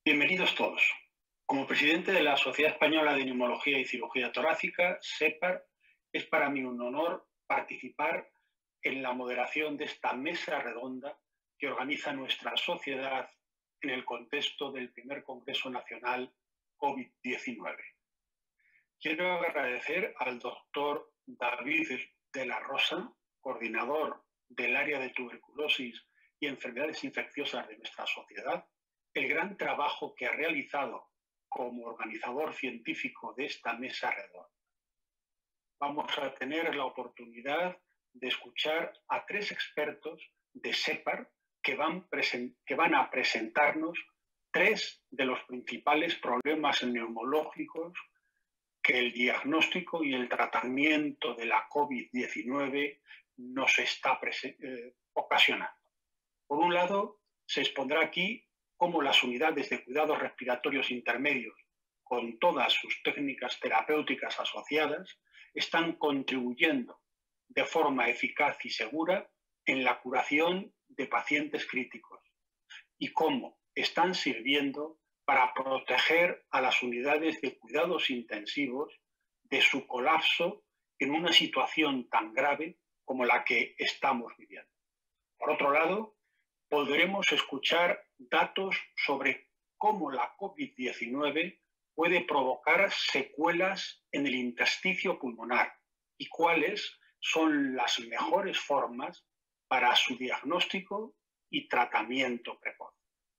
Bienvenidos todos. Como presidente de la Sociedad Española de Neumología y Cirugía Torácica, SEPAR, es para mí un honor participar en la moderación de esta mesa redonda que organiza nuestra sociedad en el contexto del primer Congreso Nacional COVID-19. Quiero agradecer al doctor David de la Rosa, coordinador del área de tuberculosis y enfermedades infecciosas de nuestra sociedad, el gran trabajo que ha realizado como organizador científico de esta mesa redonda. Vamos a tener la oportunidad de escuchar a tres expertos de SEPAR que van a presentarnos tres de los principales problemas neumológicos que el diagnóstico y el tratamiento de la COVID-19 nos está ocasionando. Por un lado, se expondrá aquí cómo las unidades de cuidados respiratorios intermedios, con todas sus técnicas terapéuticas asociadas, están contribuyendo de forma eficaz y segura en la curación de pacientes críticos y cómo están sirviendo para proteger a las unidades de cuidados intensivos de su colapso en una situación tan grave como la que estamos viviendo. Por otro lado, podremos escuchar datos sobre cómo la COVID-19 puede provocar secuelas en el intersticio pulmonar y cuáles son las mejores formas para su diagnóstico y tratamiento precoz.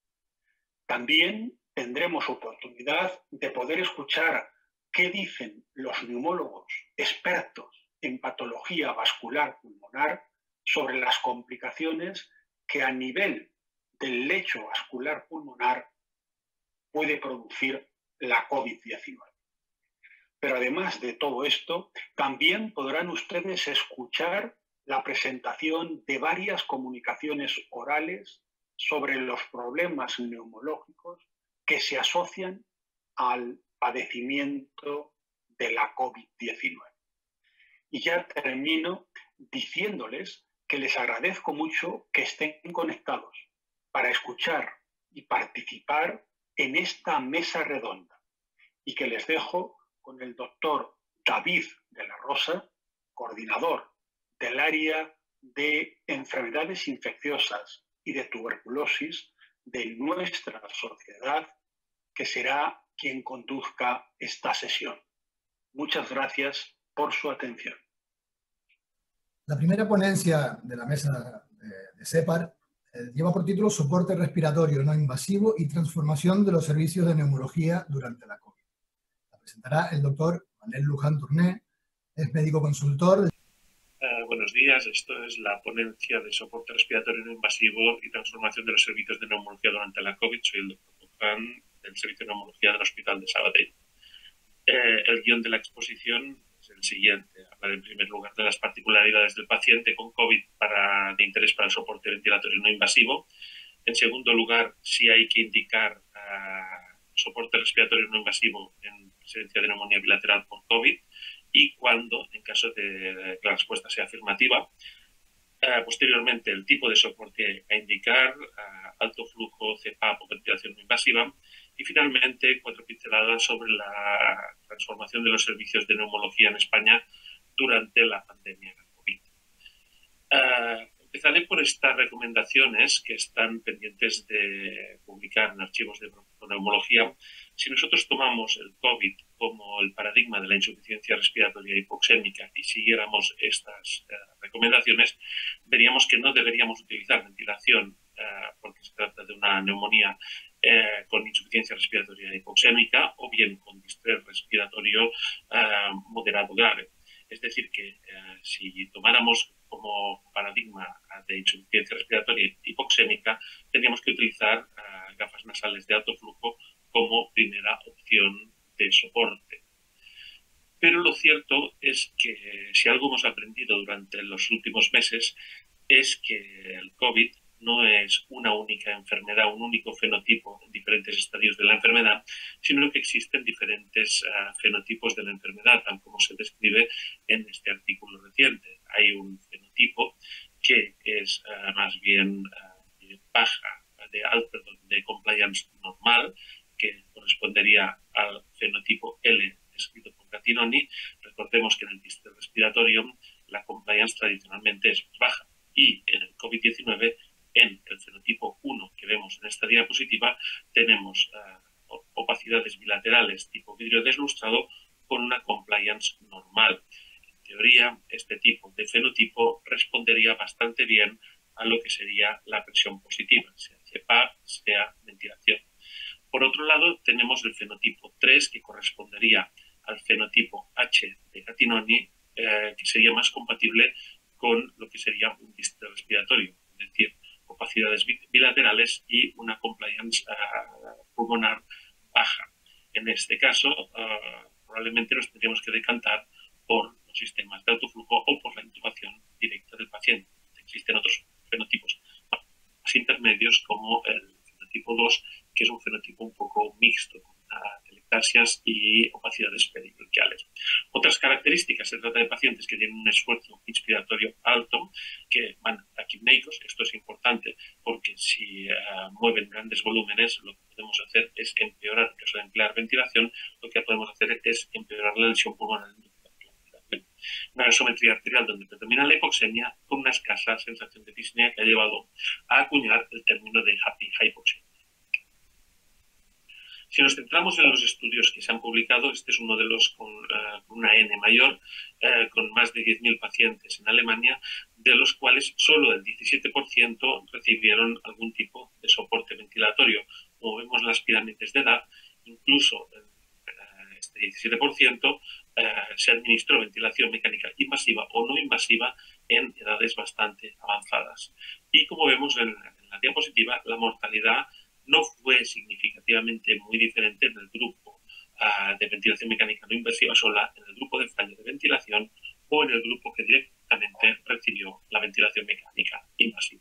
También tendremos oportunidad de poder escuchar qué dicen los neumólogos expertos en patología vascular pulmonar sobre las complicaciones que a nivel del lecho vascular pulmonar puede producir la COVID-19. Pero además de todo esto, también podrán ustedes escuchar la presentación de varias comunicaciones orales sobre los problemas neumológicos que se asocian al padecimiento de la COVID-19. Y ya termino diciéndoles que les agradezco mucho que estén conectados para escuchar y participar en esta mesa redonda y que les dejo con el doctor David de la Rosa, coordinador del área de enfermedades infecciosas y de tuberculosis de nuestra sociedad, que será quien conduzca esta sesión. Muchas gracias por su atención. La primera ponencia de la mesa de SEPAR lleva por título Soporte respiratorio no invasivo y transformación de los servicios de neumología durante la COVID. La presentará el doctor Manel Luján Turné, es médico consultor. Buenos días, esto es la ponencia de soporte respiratorio no invasivo y transformación de los servicios de neumología durante la COVID. Soy el doctor Luján del Servicio de Neumología del Hospital de Sabadell. El guión de la exposición es el siguiente. Hablar en primer lugar de las particularidades del paciente con COVID de interés para el soporte ventilatorio no invasivo. En segundo lugar, si hay que indicar soporte respiratorio no invasivo en presencia de neumonía bilateral por COVID y cuándo, en caso de que la respuesta sea afirmativa. Posteriormente, el tipo de soporte a indicar, alto flujo, CPAP o ventilación no invasiva. Y finalmente, 4 pinceladas sobre la transformación de los servicios de neumología en España durante la pandemia de COVID. Empezaré por estas recomendaciones que están pendientes de publicar en archivos de neumología. Si nosotros tomamos el COVID como el paradigma de la insuficiencia respiratoria hipoxémica y siguiéramos estas recomendaciones, veríamos que no deberíamos utilizar ventilación porque se trata de una neumonía con insuficiencia respiratoria hipoxémica o bien con distrés respiratorio moderado grave. Es decir, que si tomáramos como paradigma de insuficiencia respiratoria hipoxémica, tendríamos que utilizar gafas nasales de alto flujo como primera opción de soporte. Pero lo cierto es que si algo hemos aprendido durante los últimos meses es que el COVID no es una única enfermedad, un único fenotipo en diferentes estadios de la enfermedad, sino que existen diferentes fenotipos de la enfermedad, tal como se describe en este artículo reciente. Hay un fenotipo que es más bien baja, de compliance normal, Gattinoni. Recordemos que en el distrito respiratorio la compliance tradicionalmente es más baja y en el COVID-19, en el fenotipo 1 que vemos en esta diapositiva, tenemos opacidades bilaterales tipo vidrio deslustrado con una compliance normal. En teoría, este tipo de fenotipo respondería bastante bien a lo que sería la presión positiva, sea CPAP, sea ventilación. Por otro lado, tenemos el fenotipo 3, que correspondería al fenotipo H de Gattinoni, que sería más compatible con lo que sería un distrito respiratorio, es decir, opacidades bilaterales y una compliance pulmonar baja. En este caso, probablemente nos tendríamos que decantar por los sistemas de autoflujo o por la intubación directa del paciente. Existen otros fenotipos más intermedios, como el fenotipo 2, que es un fenotipo un poco mixto, con telectasias y opacidades peribronquiales. Otras características: se trata de pacientes que tienen un esfuerzo inspiratorio alto, que van taquipneicos. Esto es importante porque si mueven grandes volúmenes, lo que podemos hacer es empeorar, en caso de emplear ventilación, lo que podemos hacer es empeorar la lesión pulmonar. Una gasometría arterial donde predomina la hipoxemia, con una escasa sensación de disnea, que ha llevado a acuñar el término de happy hypoxemia. Si nos centramos en los estudios que se han publicado, este es uno de los con una N mayor, con más de 10.000 pacientes en Alemania, de los cuales solo el 17% recibieron algún tipo de soporte ventilatorio. Como vemos en las pirámides de edad, incluso este 17% se administró ventilación mecánica invasiva o no invasiva en edades bastante avanzadas. Y como vemos en la diapositiva, la mortalidad no fue significativamente muy diferente en el grupo de ventilación mecánica no invasiva sola, en el grupo de fallo de ventilación o en el grupo que directamente recibió la ventilación mecánica invasiva.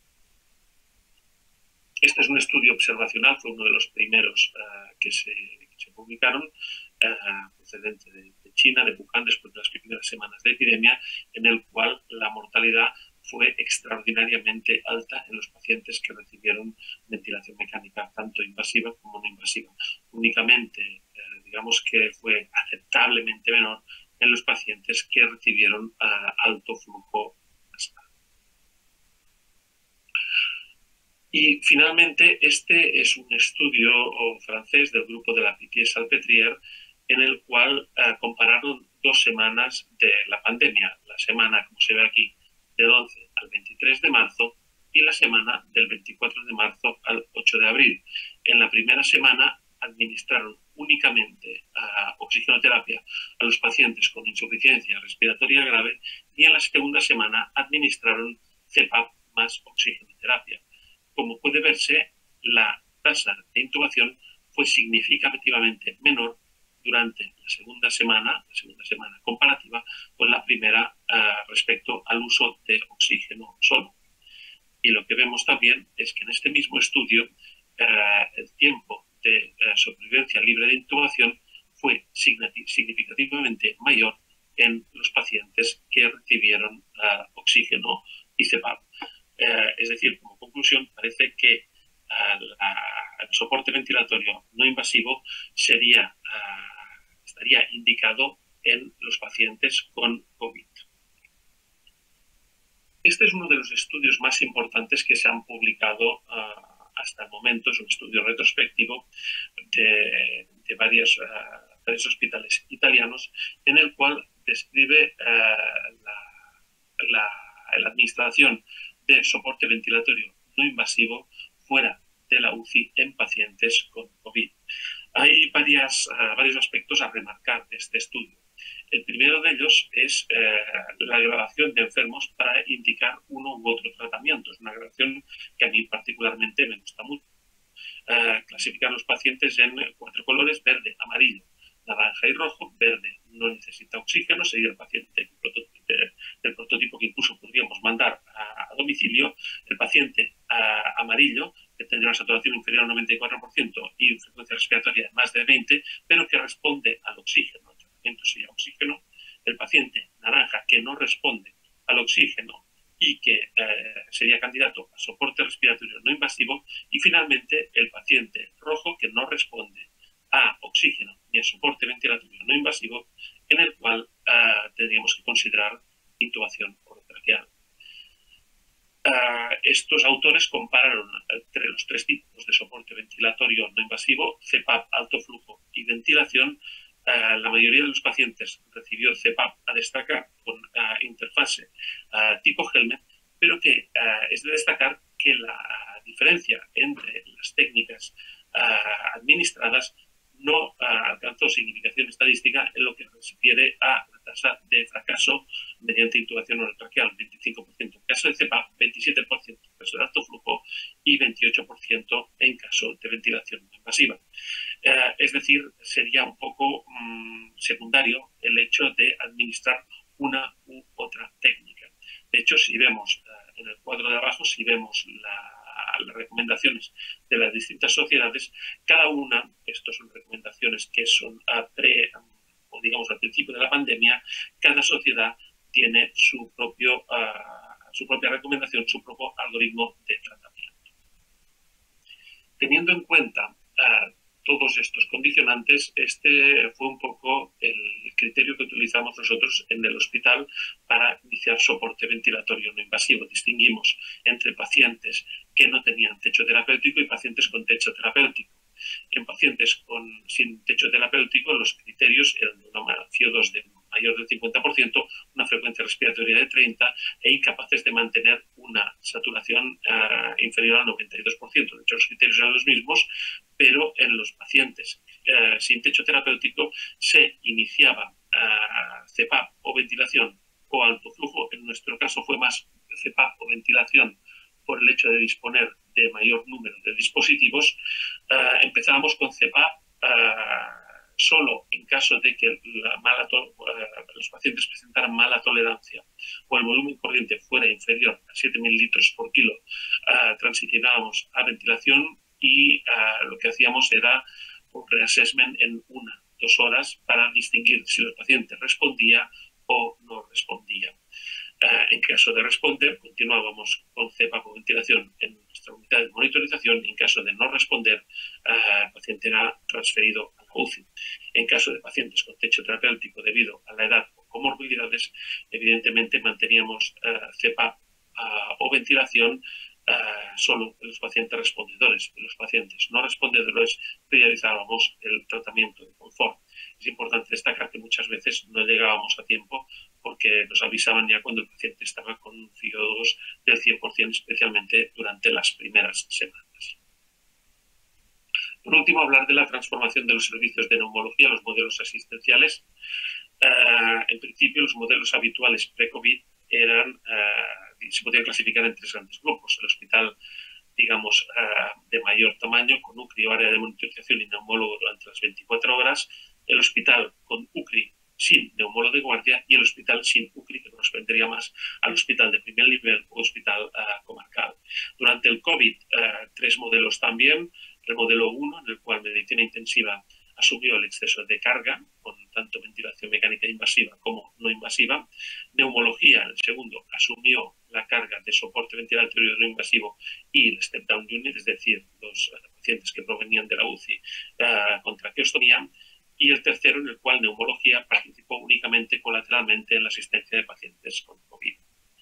Este es un estudio observacional, fue uno de los primeros que se publicaron, procedente de China, de Wuhan, después de las primeras semanas de epidemia, en el cual la mortalidad fue extraordinariamente alta en los pacientes que recibieron ventilación mecánica, tanto invasiva como no invasiva. Únicamente, digamos que fue aceptablemente menor en los pacientes que recibieron alto flujo nasal. Y finalmente, este es un estudio francés del grupo de la Pitié-Salpêtrière, en el cual compararon 2 semanas de la pandemia, la semana, como se ve aquí, del 11 al 23 de marzo y la semana del 24 de marzo al 8 de abril. En la primera semana administraron únicamente oxigenoterapia a los pacientes con insuficiencia respiratoria grave y en la segunda semana administraron CPAP más oxigenoterapia. Como puede verse, la tasa de intubación fue significativamente menor durante la segunda semana comparativa con la primera respecto al uso de oxígeno solo. Y lo que vemos también es que en este mismo estudio el tiempo de sobrevivencia libre de intubación fue significativamente mayor en los pacientes que recibieron oxígeno y CPAP. Es decir, como conclusión, parece que el soporte ventilatorio no invasivo estaría indicado en los pacientes con COVID. Este es uno de los estudios más importantes que se han publicado hasta el momento. Es un estudio retrospectivo de varios hospitales italianos, en el cual describe la administración de soporte ventilatorio no invasivo fuera de la UCI en pacientes con COVID. Hay varios aspectos a remarcar de este estudio. El primero de ellos es la grabación de enfermos para indicar uno u otro tratamiento. Es una grabación que a mí particularmente me gusta mucho. Clasificar los pacientes en 4 colores: verde, amarillo, naranja y rojo. Verde no necesita oxígeno, sería el paciente del prototipo que incluso podríamos mandar a domicilio. El paciente amarillo, que tendría una saturación inferior al 94% y frecuencia respiratoria de más de 20, pero que responde al oxígeno. El tratamiento sería oxígeno. El paciente naranja, que no responde al oxígeno y que sería candidato a soporte respiratorio no invasivo. Y finalmente el paciente rojo, que no responde a oxígeno ni a soporte ventilatorio no invasivo, en el cual tendríamos que considerar intubación orotraqueal. Estos autores compararon entre los tres tipos de soporte ventilatorio no invasivo, CPAP, alto flujo y ventilación. La mayoría de los pacientes recibió el CPAP a destacar con interfase tipo Helmet, pero que es de destacar que la diferencia entre las técnicas administradas no alcanzó significación estadística en lo que se refiere a la tasa de fracaso mediante intubación orotraqueal, 25% en caso de CPAP, 27% en caso de alto flujo y 28% en caso de ventilación no invasiva. Es decir, sería un poco secundario el hecho de administrar una u otra técnica. De hecho, si vemos en el cuadro de abajo, si vemos las recomendaciones de las distintas sociedades, cada una, estas son recomendaciones que son digamos al principio de la pandemia, cada sociedad tiene su propia recomendación, su propio algoritmo de tratamiento. Teniendo en cuenta todos estos condicionantes, este fue un poco el criterio que utilizamos nosotros en el hospital para iniciar soporte ventilatorio no invasivo. Distinguimos entre pacientes que no tenían techo terapéutico y pacientes con techo terapéutico. En pacientes sin techo terapéutico, los criterios eran una CO2 de mayor del 50%, una frecuencia respiratoria de 30 e incapaces de mantener una saturación inferior al 92%. De hecho, los criterios eran los mismos, pero en los pacientes sin techo terapéutico se iniciaba CPAP o ventilación o alto flujo. En nuestro caso fue más CPAP o ventilación por el hecho de disponer de mayor número de dispositivos. Empezábamos con CPAP solo en caso de que los pacientes presentaran mala tolerancia o el volumen corriente fuera inferior a 7.000 litros por kilo, transicionábamos a ventilación y lo que hacíamos era un reassessment en 1 o 2 horas para distinguir si el paciente respondía o no respondía. En caso de responder, continuábamos con CPAP o ventilación en nuestra unidad de monitorización. En caso de no responder, el paciente era transferido a la UCI. En caso de pacientes con techo terapéutico debido a la edad o comorbilidades, evidentemente manteníamos CPAP o ventilación solo en los pacientes respondedores. En los pacientes no respondedores priorizábamos el tratamiento de confort. Es importante destacar que muchas veces no llegábamos a tiempo porque nos avisaban ya cuando el paciente estaba con un CO2 del 100%, especialmente durante las primeras semanas. Por último, hablar de la transformación de los servicios de neumología a los modelos asistenciales. En principio, los modelos habituales pre-COVID se podían clasificar en 3 grandes grupos. El hospital, digamos, de mayor tamaño, con UCRI o área de monitorización y neumólogo durante las 24 horas, el hospital con UCRI sin neumólogo de guardia y el hospital sin UCRI, que correspondería más al hospital de primer nivel o hospital comarcal. Durante el COVID, 3 modelos también. El modelo 1, en el cual medicina intensiva asumió el exceso de carga, con tanto ventilación mecánica invasiva como no invasiva. Neumología, el segundo, asumió la carga de soporte ventilatorio no invasivo y el step-down unit, es decir, los pacientes que provenían de la UCI con traqueostomía. Y el tercero, en el cual neumología participó únicamente colateralmente en la asistencia de pacientes con COVID.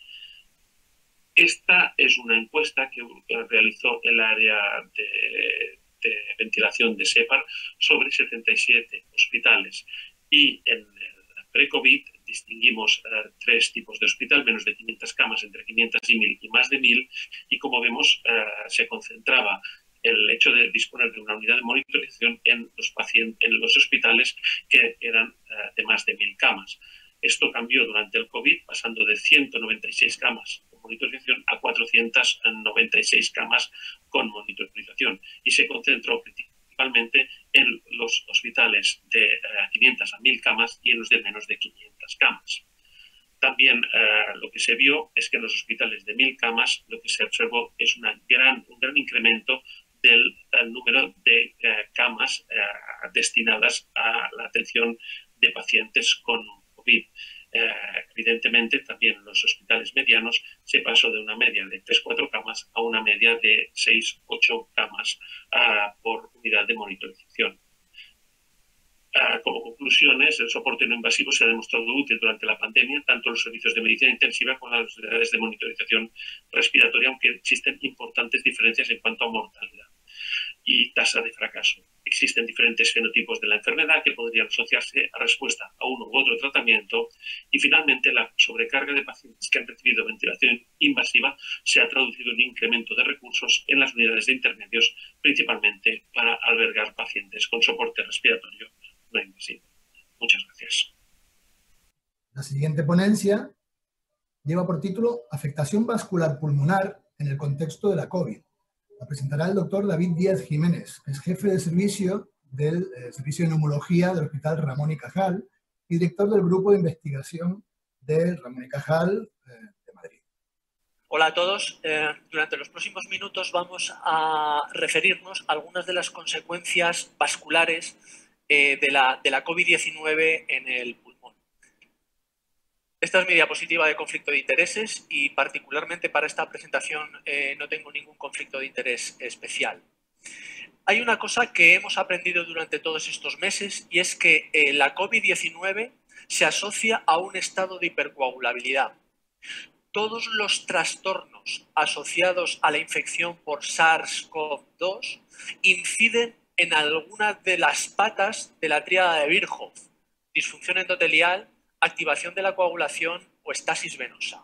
Esta es una encuesta que realizó el área de ventilación de SEPAR sobre 77 hospitales. Y en el pre-COVID distinguimos 3 tipos de hospital, menos de 500 camas, entre 500 y 1.000 y más de 1.000. Y como vemos, se concentraba el hecho de disponer de una unidad de monitorización en los hospitales que eran de más de 1.000 camas. Esto cambió durante el COVID, pasando de 196 camas con monitorización a 496 camas con monitorización, y se concentró principalmente en los hospitales de 500 a 1.000 camas y en los de menos de 500 camas. También lo que se vio es que en los hospitales de 1.000 camas lo que se observó es un gran incremento del número de camas destinadas a la atención de pacientes con COVID. Evidentemente, también en los hospitales medianos se pasó de una media de 3-4 camas a una media de 6-8 camas por unidad de monitorización. Como conclusiones, el soporte no invasivo se ha demostrado útil durante la pandemia, tanto en los servicios de medicina intensiva como en las unidades de monitorización respiratoria, aunque existen importantes diferencias en cuanto a mortalidad y tasa de fracaso. Existen diferentes fenotipos de la enfermedad que podrían asociarse a respuesta a uno u otro tratamiento y finalmente la sobrecarga de pacientes que han recibido ventilación invasiva se ha traducido en un incremento de recursos en las unidades de intermedios, principalmente para albergar pacientes con soporte respiratorio no invasivo. Muchas gracias. La siguiente ponencia lleva por título Afectación vascular pulmonar en el contexto de la COVID. La presentará el doctor David Díaz Jiménez, que es jefe de servicio del Servicio de Neumología del Hospital Ramón y Cajal y director del Grupo de Investigación del Ramón y Cajal de Madrid. Hola a todos. Durante los próximos minutos vamos a referirnos a algunas de las consecuencias vasculares de la COVID-19 en el pulmón. Esta es mi diapositiva de conflicto de intereses y particularmente para esta presentación no tengo ningún conflicto de interés especial. Hay una cosa que hemos aprendido durante todos estos meses y es que la COVID-19 se asocia a un estado de hipercoagulabilidad. Todos los trastornos asociados a la infección por SARS-CoV-2 inciden en alguna de las patas de la tríada de Virchow: disfunción endotelial, activación de la coagulación o estasis venosa.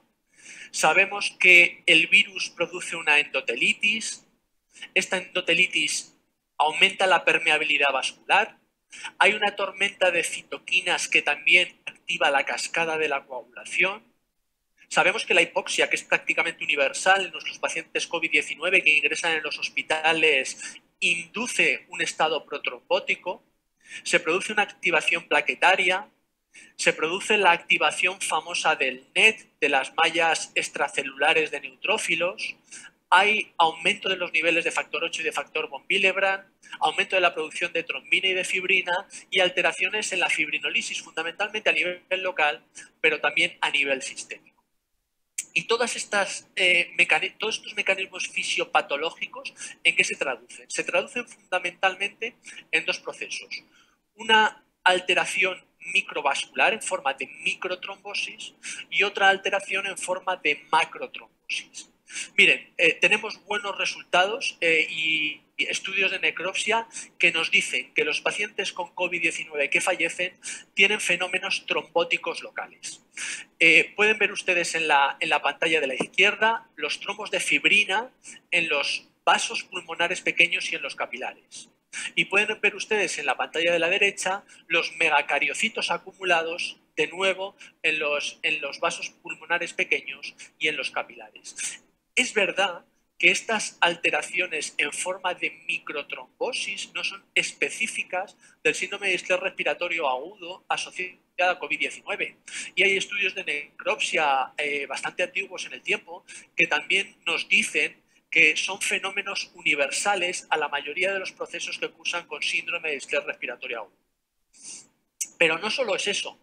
Sabemos que el virus produce una endotelitis. Esta endotelitis aumenta la permeabilidad vascular. Hay una tormenta de citoquinas que también activa la cascada de la coagulación. Sabemos que la hipoxia, que es prácticamente universal en nuestros pacientes COVID-19 que ingresan en los hospitales, induce un estado protrombótico. Se produce una activación plaquetaria. Se produce la activación famosa del NET, de las mallas extracelulares de neutrófilos. Hay aumento de los niveles de factor 8 y de factor von Willebrand, aumento de la producción de trombina y de fibrina y alteraciones en la fibrinolisis, fundamentalmente a nivel local, pero también a nivel sistémico. Y todos estos mecanismos fisiopatológicos, ¿en qué se traducen? Se traducen fundamentalmente en dos procesos. Una alteración microvascular en forma de microtrombosis y otra alteración en forma de macrotrombosis. Miren, tenemos buenos resultados y estudios de necropsia que nos dicen que los pacientes con COVID-19 que fallecen tienen fenómenos trombóticos locales. Pueden ver ustedes en la pantalla de la izquierda los trombos de fibrina en los vasos pulmonares pequeños y en los capilares. Y pueden ver ustedes en la pantalla de la derecha los megacariocitos acumulados de nuevo en los vasos pulmonares pequeños y en los capilares. Es verdad que estas alteraciones en forma de microtrombosis no son específicas del síndrome de distrés respiratorio agudo asociado a COVID-19. Y hay estudios de necropsia bastante antiguos en el tiempo que también nos dicen que son fenómenos universales a la mayoría de los procesos que cursan con síndrome de distrés respiratorio agudo. Pero no solo es eso.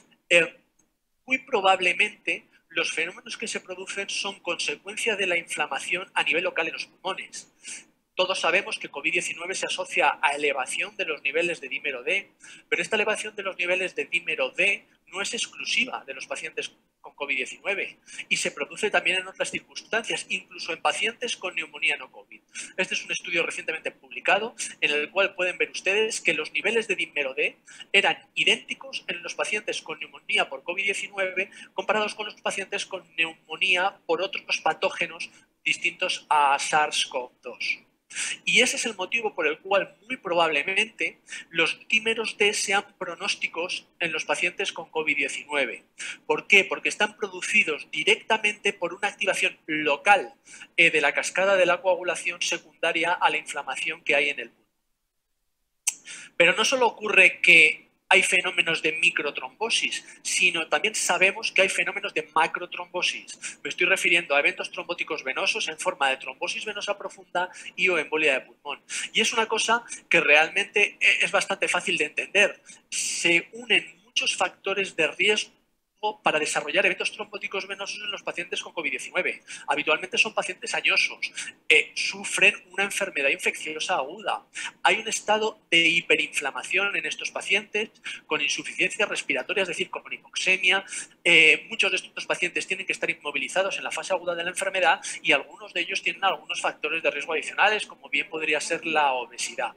Muy probablemente los fenómenos que se producen son consecuencia de la inflamación a nivel local en los pulmones. Todos sabemos que COVID-19 se asocia a elevación de los niveles de dímero D, pero esta elevación de los niveles de dímero D no es exclusiva de los pacientes con COVID-19 y se produce también en otras circunstancias, incluso en pacientes con neumonía no COVID. Este es un estudio recientemente publicado en el cual pueden ver ustedes que los niveles de dímero D eran idénticos en los pacientes con neumonía por COVID-19 comparados con los pacientes con neumonía por otros patógenos distintos a SARS-CoV-2. Y ese es el motivo por el cual muy probablemente los dímeros D sean pronósticos en los pacientes con COVID-19. ¿Por qué? Porque están producidos directamente por una activación local de la cascada de la coagulación secundaria a la inflamación que hay en el pulmón. Pero no solo ocurre que hay fenómenos de microtrombosis, sino también sabemos que hay fenómenos de macrotrombosis. Me estoy refiriendo a eventos trombóticos venosos en forma de trombosis venosa profunda y o embolia de pulmón. Y es una cosa que realmente es bastante fácil de entender. Se unen muchos factores de riesgo para desarrollar eventos trombóticos venosos en los pacientes con COVID-19. Habitualmente son pacientes añosos, sufren una enfermedad infecciosa aguda. Hay un estado de hiperinflamación en estos pacientes con insuficiencia respiratoria, es decir, con hipoxemia. Muchos de estos pacientes tienen que estar inmovilizados en la fase aguda de la enfermedad y algunos de ellos tienen algunos factores de riesgo adicionales, como bien podría ser la obesidad.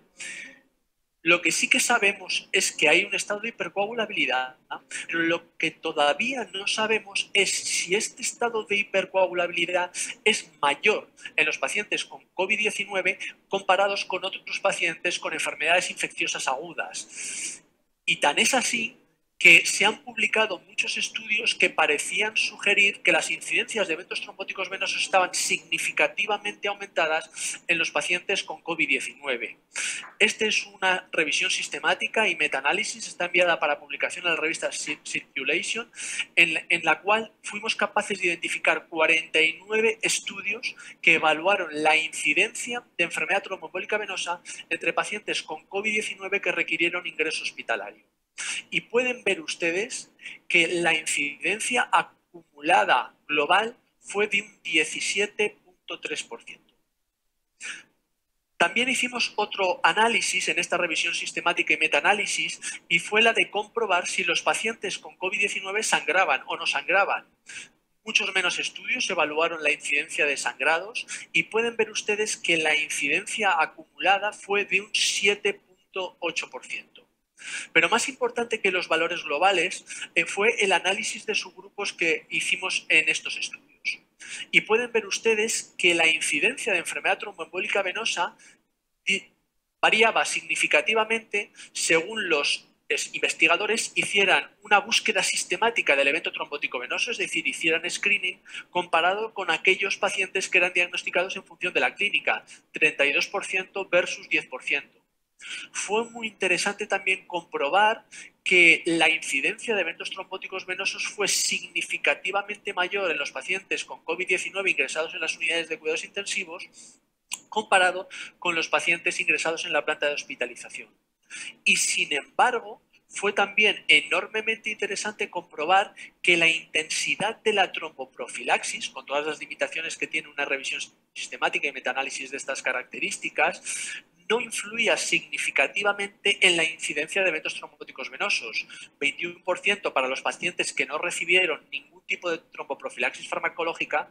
Lo que sí que sabemos es que hay un estado de hipercoagulabilidad, pero lo que todavía no sabemos es si este estado de hipercoagulabilidad es mayor en los pacientes con COVID-19 comparados con otros pacientes con enfermedades infecciosas agudas. Y tan es así que se han publicado muchos estudios que parecían sugerir que las incidencias de eventos trombóticos venosos estaban significativamente aumentadas en los pacientes con COVID-19. Esta es una revisión sistemática y metaanálisis, está enviada para publicación en la revista Circulation, en la cual fuimos capaces de identificar 49 estudios que evaluaron la incidencia de enfermedad tromboembólica venosa entre pacientes con COVID-19 que requirieron ingreso hospitalario. Y pueden ver ustedes que la incidencia acumulada global fue de un 17.3%. También hicimos otro análisis en esta revisión sistemática y metaanálisis y fue la de comprobar si los pacientes con COVID-19 sangraban o no sangraban. Muchos menos estudios evaluaron la incidencia de sangrados y pueden ver ustedes que la incidencia acumulada fue de un 7.8%. Pero más importante que los valores globales fue el análisis de subgrupos que hicimos en estos estudios. Y pueden ver ustedes que la incidencia de enfermedad tromboembólica venosa variaba significativamente según los investigadores hicieran una búsqueda sistemática del evento trombótico venoso, es decir, hicieran screening comparado con aquellos pacientes que eran diagnosticados en función de la clínica, 32% versus 10%. Fue muy interesante también comprobar que la incidencia de eventos trombóticos venosos fue significativamente mayor en los pacientes con COVID-19 ingresados en las unidades de cuidados intensivos comparado con los pacientes ingresados en la planta de hospitalización. Y sin embargo, fue también enormemente interesante comprobar que la intensidad de la tromboprofilaxis, con todas las limitaciones que tiene una revisión sistemática y metaanálisis de estas características, no influía significativamente en la incidencia de eventos trombóticos venosos. 21% para los pacientes que no recibieron ningún tipo de tromboprofilaxis farmacológica,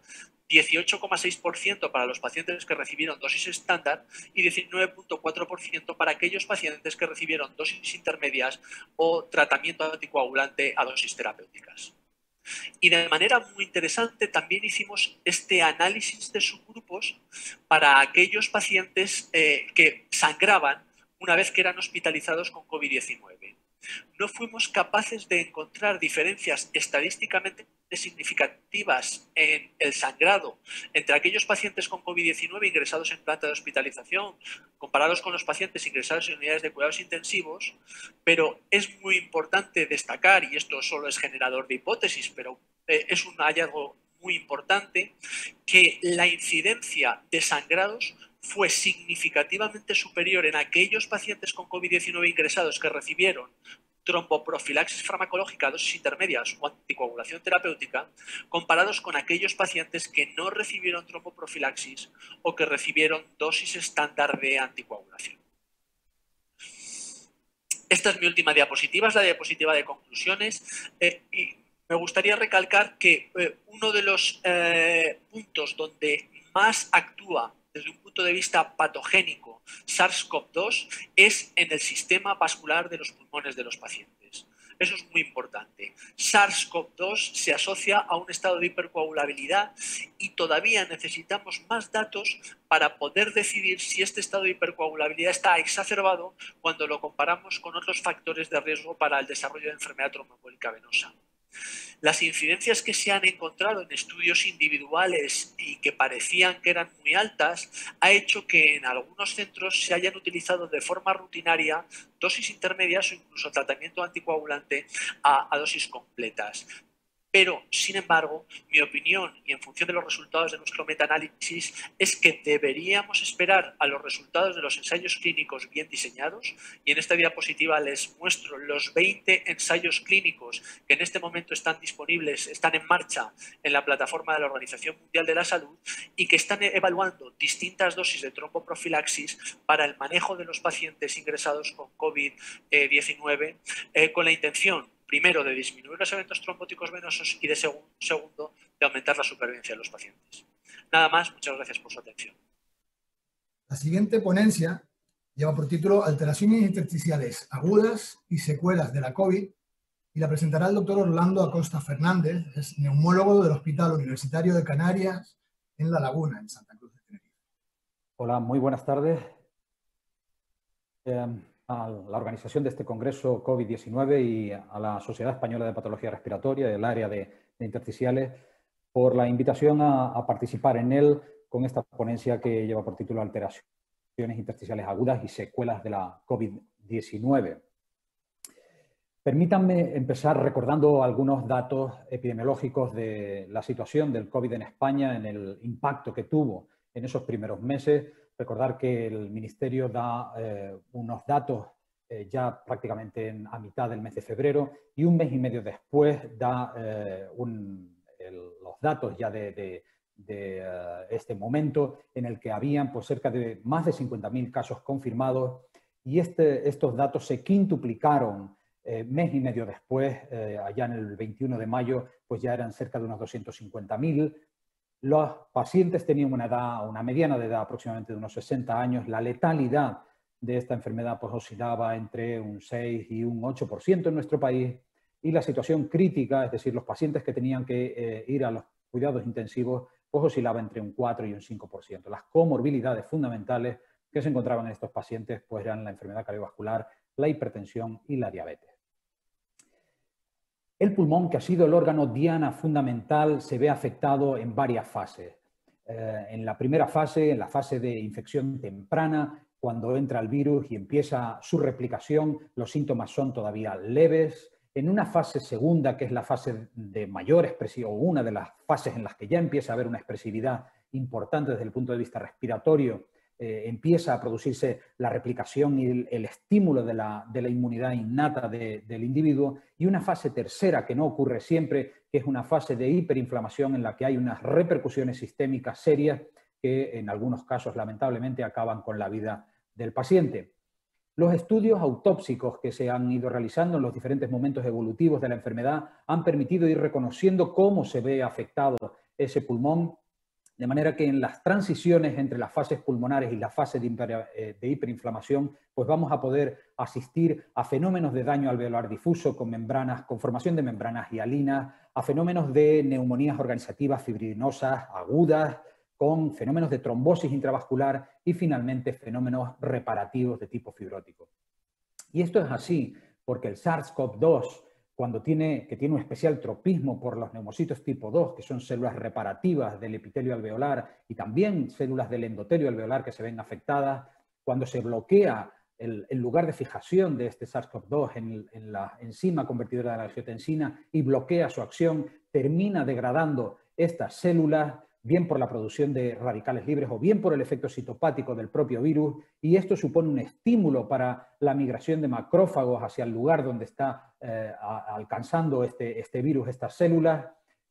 18,6% para los pacientes que recibieron dosis estándar y 19,4% para aquellos pacientes que recibieron dosis intermedias o tratamiento anticoagulante a dosis terapéuticas. Y de manera muy interesante también hicimos este análisis de subgrupos para aquellos pacientes que sangraban una vez que eran hospitalizados con COVID-19. No fuimos capaces de encontrar diferencias estadísticamente significativas en el sangrado entre aquellos pacientes con COVID-19 ingresados en planta de hospitalización comparados con los pacientes ingresados en unidades de cuidados intensivos, pero es muy importante destacar, y esto solo es generador de hipótesis, pero es un hallazgo muy importante, que la incidencia de sangrados fue significativamente superior en aquellos pacientes con COVID-19 ingresados que recibieron tromboprofilaxis farmacológica a dosis intermedias o anticoagulación terapéutica, comparados con aquellos pacientes que no recibieron tromboprofilaxis o que recibieron dosis estándar de anticoagulación. Esta es mi última diapositiva, es la diapositiva de conclusiones. Y me gustaría recalcar que uno de los puntos donde más actúa desde un punto de vista patogénico SARS-CoV-2 es en el sistema vascular de los pulmones de los pacientes. Eso es muy importante. SARS-CoV-2 se asocia a un estado de hipercoagulabilidad y todavía necesitamos más datos para poder decidir si este estado de hipercoagulabilidad está exacerbado cuando lo comparamos con otros factores de riesgo para el desarrollo de enfermedad tromboembólica venosa. Las incidencias que se han encontrado en estudios individuales y que parecían que eran muy altas ha hecho que en algunos centros se hayan utilizado de forma rutinaria dosis intermedias o incluso tratamiento anticoagulante a dosis completas. Pero, sin embargo, mi opinión, y en función de los resultados de nuestro metaanálisis, es que deberíamos esperar a los resultados de los ensayos clínicos bien diseñados, y en esta diapositiva les muestro los 20 ensayos clínicos que en este momento están disponibles, están en marcha en la plataforma de la Organización Mundial de la Salud, y que están evaluando distintas dosis de tromboprofilaxis para el manejo de los pacientes ingresados con COVID-19, con la intención, primero, de disminuir los eventos trombóticos venosos y, segundo, de aumentar la supervivencia de los pacientes. Nada más, muchas gracias por su atención. La siguiente ponencia lleva por título Alteraciones intersticiales agudas y secuelas de la COVID y la presentará el doctor Orlando Acosta Fernández, es neumólogo del Hospital Universitario de Canarias en La Laguna, en Santa Cruz de Tenerife. Hola, muy buenas tardes. A la organización de este congreso COVID-19 y a la Sociedad Española de Patología Respiratoria, del área de intersticiales, por la invitación a participar en él con esta ponencia que lleva por título Alteraciones intersticiales agudas y secuelas de la COVID-19. Permítanme empezar recordando algunos datos epidemiológicos de la situación del COVID en España, en el impacto que tuvo en esos primeros meses. Recordar que el Ministerio da unos datos ya prácticamente a mitad del mes de febrero y un mes y medio después da los datos ya de este momento en el que habían pues, cerca de más de 50.000 casos confirmados y estos datos se quintuplicaron mes y medio después, allá en el 21 de mayo, pues ya eran cerca de unos 250.000. Los pacientes tenían una mediana de edad aproximadamente de unos 60 años. La letalidad de esta enfermedad pues, oscilaba entre un 6 y un 8% en nuestro país. Y la situación crítica, es decir, los pacientes que tenían que ir a los cuidados intensivos, pues oscilaba entre un 4 y un 5%. Las comorbilidades fundamentales que se encontraban en estos pacientes pues, eran la enfermedad cardiovascular, la hipertensión y la diabetes. El pulmón, que ha sido el órgano diana fundamental, se ve afectado en varias fases. En la primera fase, en la fase de infección temprana, cuando entra el virus y empieza su replicación, los síntomas son todavía leves. En una fase segunda, que es la fase de mayor expresión, o una de las fases en las que ya empieza a haber una expresividad importante desde el punto de vista respiratorio, empieza a producirse la replicación y el estímulo de la inmunidad innata del individuo, y una fase tercera que no ocurre siempre, que es una fase de hiperinflamación en la que hay unas repercusiones sistémicas serias que en algunos casos lamentablemente acaban con la vida del paciente. Los estudios autópsicos que se han ido realizando en los diferentes momentos evolutivos de la enfermedad han permitido ir reconociendo cómo se ve afectado ese pulmón, de manera que en las transiciones entre las fases pulmonares y la fase de hiperinflamación, pues vamos a poder asistir a fenómenos de daño alveolar difuso con membranas, con formación de membranas hialinas, a fenómenos de neumonías organizativas fibrinosas agudas, con fenómenos de trombosis intravascular y finalmente fenómenos reparativos de tipo fibrótico. Y esto es así porque el SARS-CoV-2, que tiene un especial tropismo por los neumocitos tipo 2, que son células reparativas del epitelio alveolar y también células del endotelio alveolar que se ven afectadas, cuando se bloquea el lugar de fijación de este SARS-CoV-2 en la enzima convertidora de la angiotensina y bloquea su acción, termina degradando estas células, bien por la producción de radicales libres o bien por el efecto citopático del propio virus, y esto supone un estímulo para la migración de macrófagos hacia el lugar donde está alcanzando este virus, estas células,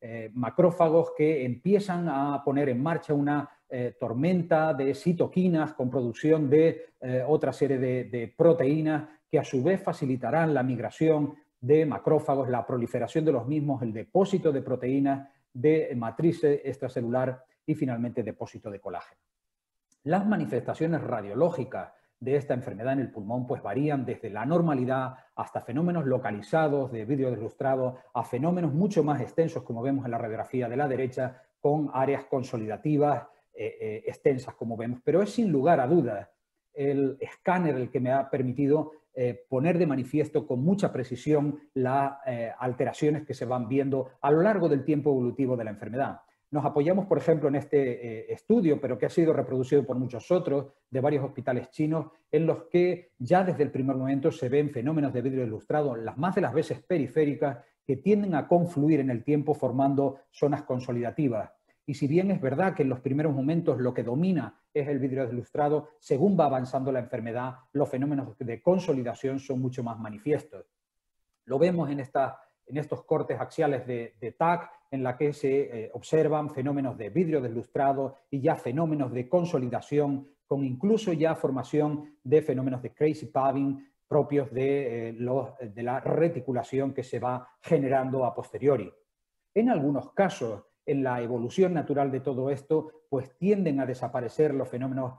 macrófagos que empiezan a poner en marcha una tormenta de citoquinas con producción de otra serie de proteínas que a su vez facilitarán la migración de macrófagos, la proliferación de los mismos, el depósito de proteínas, de matriz extracelular y finalmente depósito de colágeno. Las manifestaciones radiológicas de esta enfermedad en el pulmón pues varían desde la normalidad hasta fenómenos localizados de vidrio deslustrado a fenómenos mucho más extensos, como vemos en la radiografía de la derecha, con áreas consolidativas extensas, como vemos. Pero es sin lugar a dudas el escáner el que me ha permitido poner de manifiesto con mucha precisión las alteraciones que se van viendo a lo largo del tiempo evolutivo de la enfermedad. Nos apoyamos, por ejemplo, en este estudio, pero que ha sido reproducido por muchos otros, de varios hospitales chinos, en los que ya desde el primer momento se ven fenómenos de vidrio ilustrado, las más de las veces periféricas, que tienden a confluir en el tiempo formando zonas consolidativas. Y si bien es verdad que en los primeros momentos lo que domina es el vidrio deslustrado, según va avanzando la enfermedad, los fenómenos de consolidación son mucho más manifiestos. Lo vemos en estos cortes axiales de TAC, en la que se observan fenómenos de vidrio deslustrado y ya fenómenos de consolidación, con incluso ya formación de fenómenos de crazy paving propios de la reticulación que se va generando a posteriori. En algunos casos, en la evolución natural de todo esto, pues tienden a desaparecer los fenómenos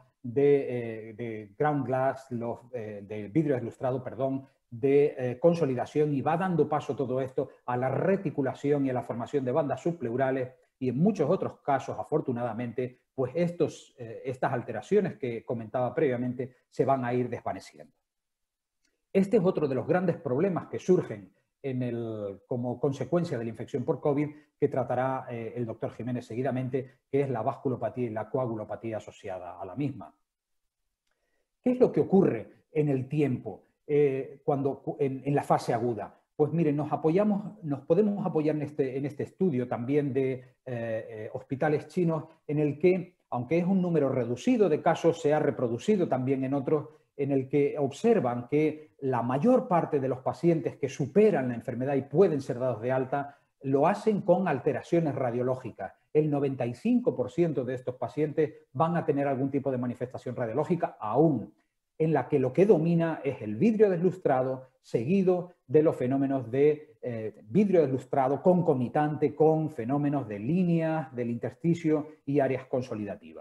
de ground glass, de vidrio deslustrado, perdón, de consolidación, y va dando paso todo esto a la reticulación y a la formación de bandas subpleurales, y en muchos otros casos, afortunadamente, pues estas alteraciones que comentaba previamente se van a ir desvaneciendo. Este es otro de los grandes problemas que surgen como consecuencia de la infección por COVID, que tratará el doctor Jiménez seguidamente, que es la vasculopatía y la coagulopatía asociada a la misma. ¿Qué es lo que ocurre en el tiempo en la fase aguda? Pues miren, nos podemos apoyar en este estudio también de hospitales chinos, en el que, aunque es un número reducido de casos, se ha reproducido también en otros, en el que observan que la mayor parte de los pacientes que superan la enfermedad y pueden ser dados de alta, lo hacen con alteraciones radiológicas. El 95% de estos pacientes van a tener algún tipo de manifestación radiológica aún, en la que lo que domina es el vidrio deslustrado, seguido de los fenómenos de vidrio deslustrado concomitante con fenómenos de líneas del intersticio y áreas consolidativas.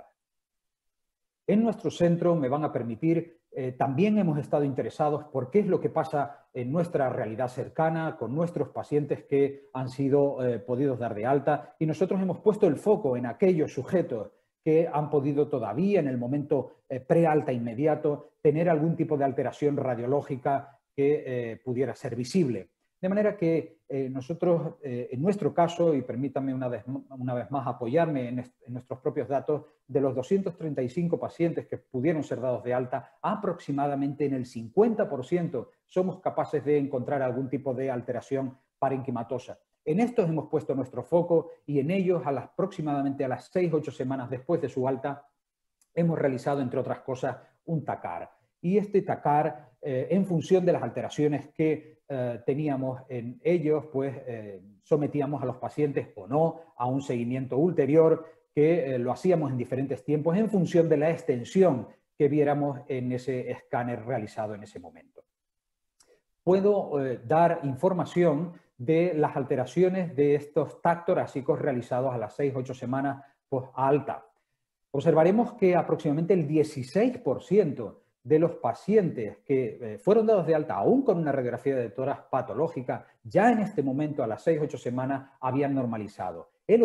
En nuestro centro, me van a permitir, también hemos estado interesados por qué es lo que pasa en nuestra realidad cercana con nuestros pacientes que han sido podidos dar de alta, y nosotros hemos puesto el foco en aquellos sujetos que han podido todavía en el momento prealta inmediato tener algún tipo de alteración radiológica que pudiera ser visible. De manera que nosotros, en nuestro caso, y permítanme una vez más apoyarme en nuestros propios datos, de los 235 pacientes que pudieron ser dados de alta, aproximadamente en el 50% somos capaces de encontrar algún tipo de alteración parenquimatosa. En estos hemos puesto nuestro foco, y en ellos, aproximadamente a las 6-8 semanas después de su alta, hemos realizado, entre otras cosas, un TACAR. Y este TACAR, en función de las alteraciones que teníamos en ellos, pues sometíamos a los pacientes o no a un seguimiento ulterior, que lo hacíamos en diferentes tiempos en función de la extensión que viéramos en ese escáner realizado en ese momento. Puedo dar información de las alteraciones de estos TAC torásicos realizados a las 6-8 semanas post-alta. Observaremos que aproximadamente el 16% de los pacientes que fueron dados de alta, aún con una radiografía de tórax patológica, ya en este momento a las 6-8 semanas habían normalizado. El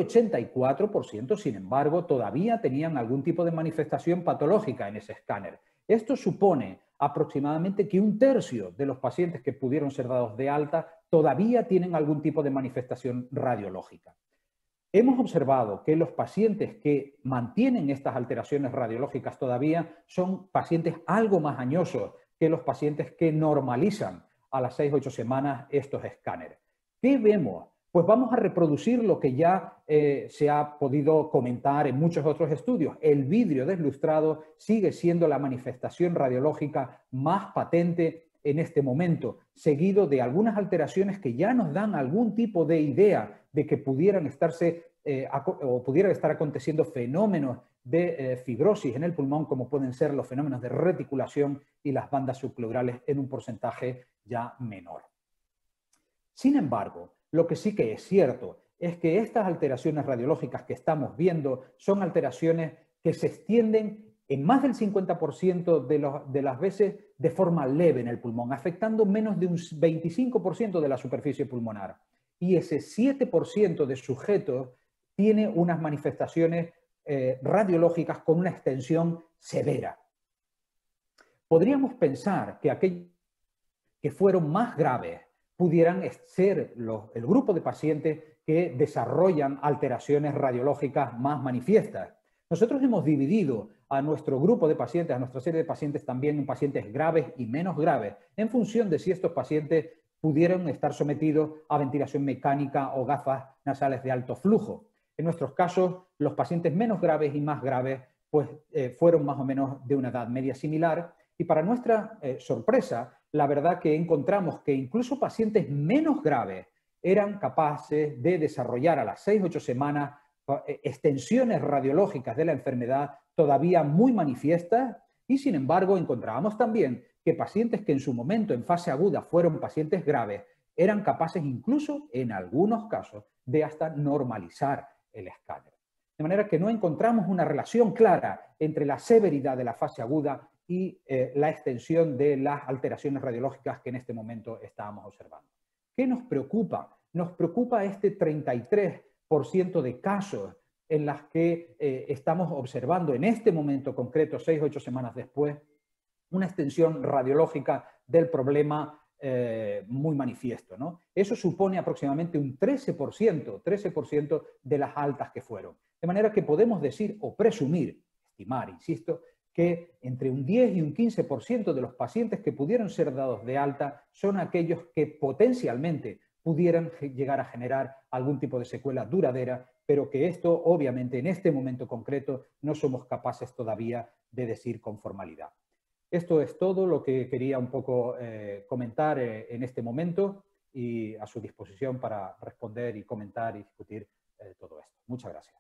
84%, sin embargo, todavía tenían algún tipo de manifestación patológica en ese escáner. Esto supone aproximadamente que 1/3 de los pacientes que pudieron ser dados de alta todavía tienen algún tipo de manifestación radiológica. Hemos observado que los pacientes que mantienen estas alteraciones radiológicas todavía son pacientes algo más añosos que los pacientes que normalizan a las 6-8 semanas estos escáneres. ¿Qué vemos? Pues vamos a reproducir lo que ya se ha podido comentar en muchos otros estudios. El vidrio deslustrado sigue siendo la manifestación radiológica más patente en este momento, seguido de algunas alteraciones que ya nos dan algún tipo de idea de que pudieran estar aconteciendo fenómenos de fibrosis en el pulmón, como pueden ser los fenómenos de reticulación y las bandas subpleurales en un porcentaje ya menor. Sin embargo, lo que sí que es cierto es que estas alteraciones radiológicas que estamos viendo son alteraciones que se extienden en más del 50% de las veces de forma leve en el pulmón, afectando menos de un 25% de la superficie pulmonar. Y ese 7% de sujetos tiene unas manifestaciones radiológicas con una extensión severa. Podríamos pensar que aquellos que fueron más graves pudieran ser el grupo de pacientes que desarrollan alteraciones radiológicas más manifiestas. Nosotros hemos dividido a nuestro grupo de pacientes, a nuestra serie de pacientes también en pacientes graves y menos graves, en función de si estos pacientes pudieron estar sometidos a ventilación mecánica o gafas nasales de alto flujo. En nuestros casos, los pacientes menos graves y más graves pues, fueron más o menos de una edad media similar, y para nuestra sorpresa, la verdad que encontramos que incluso pacientes menos graves eran capaces de desarrollar a las 6-8 semanas extensiones radiológicas de la enfermedad todavía muy manifiestas, y sin embargo encontrábamos también que pacientes que en su momento en fase aguda fueron pacientes graves eran capaces incluso en algunos casos de hasta normalizar el escáner. De manera que no encontramos una relación clara entre la severidad de la fase aguda y la extensión de las alteraciones radiológicas que en este momento estábamos observando. ¿Qué nos preocupa? Nos preocupa este 33% de casos en las que estamos observando en este momento concreto, 6-8 semanas después, una extensión radiológica del problema muy manifiesto, ¿no? Eso supone aproximadamente un 13% de las altas que fueron. De manera que podemos decir o presumir, estimar, insisto, que entre un 10 y un 15% de los pacientes que pudieron ser dados de alta son aquellos que potencialmente pudieran llegar a generar algún tipo de secuela duradera, pero que esto, obviamente, en este momento concreto, no somos capaces todavía de decir con formalidad. Esto es todo lo que quería un poco comentar en este momento, y a su disposición para responder y comentar y discutir todo esto. Muchas gracias.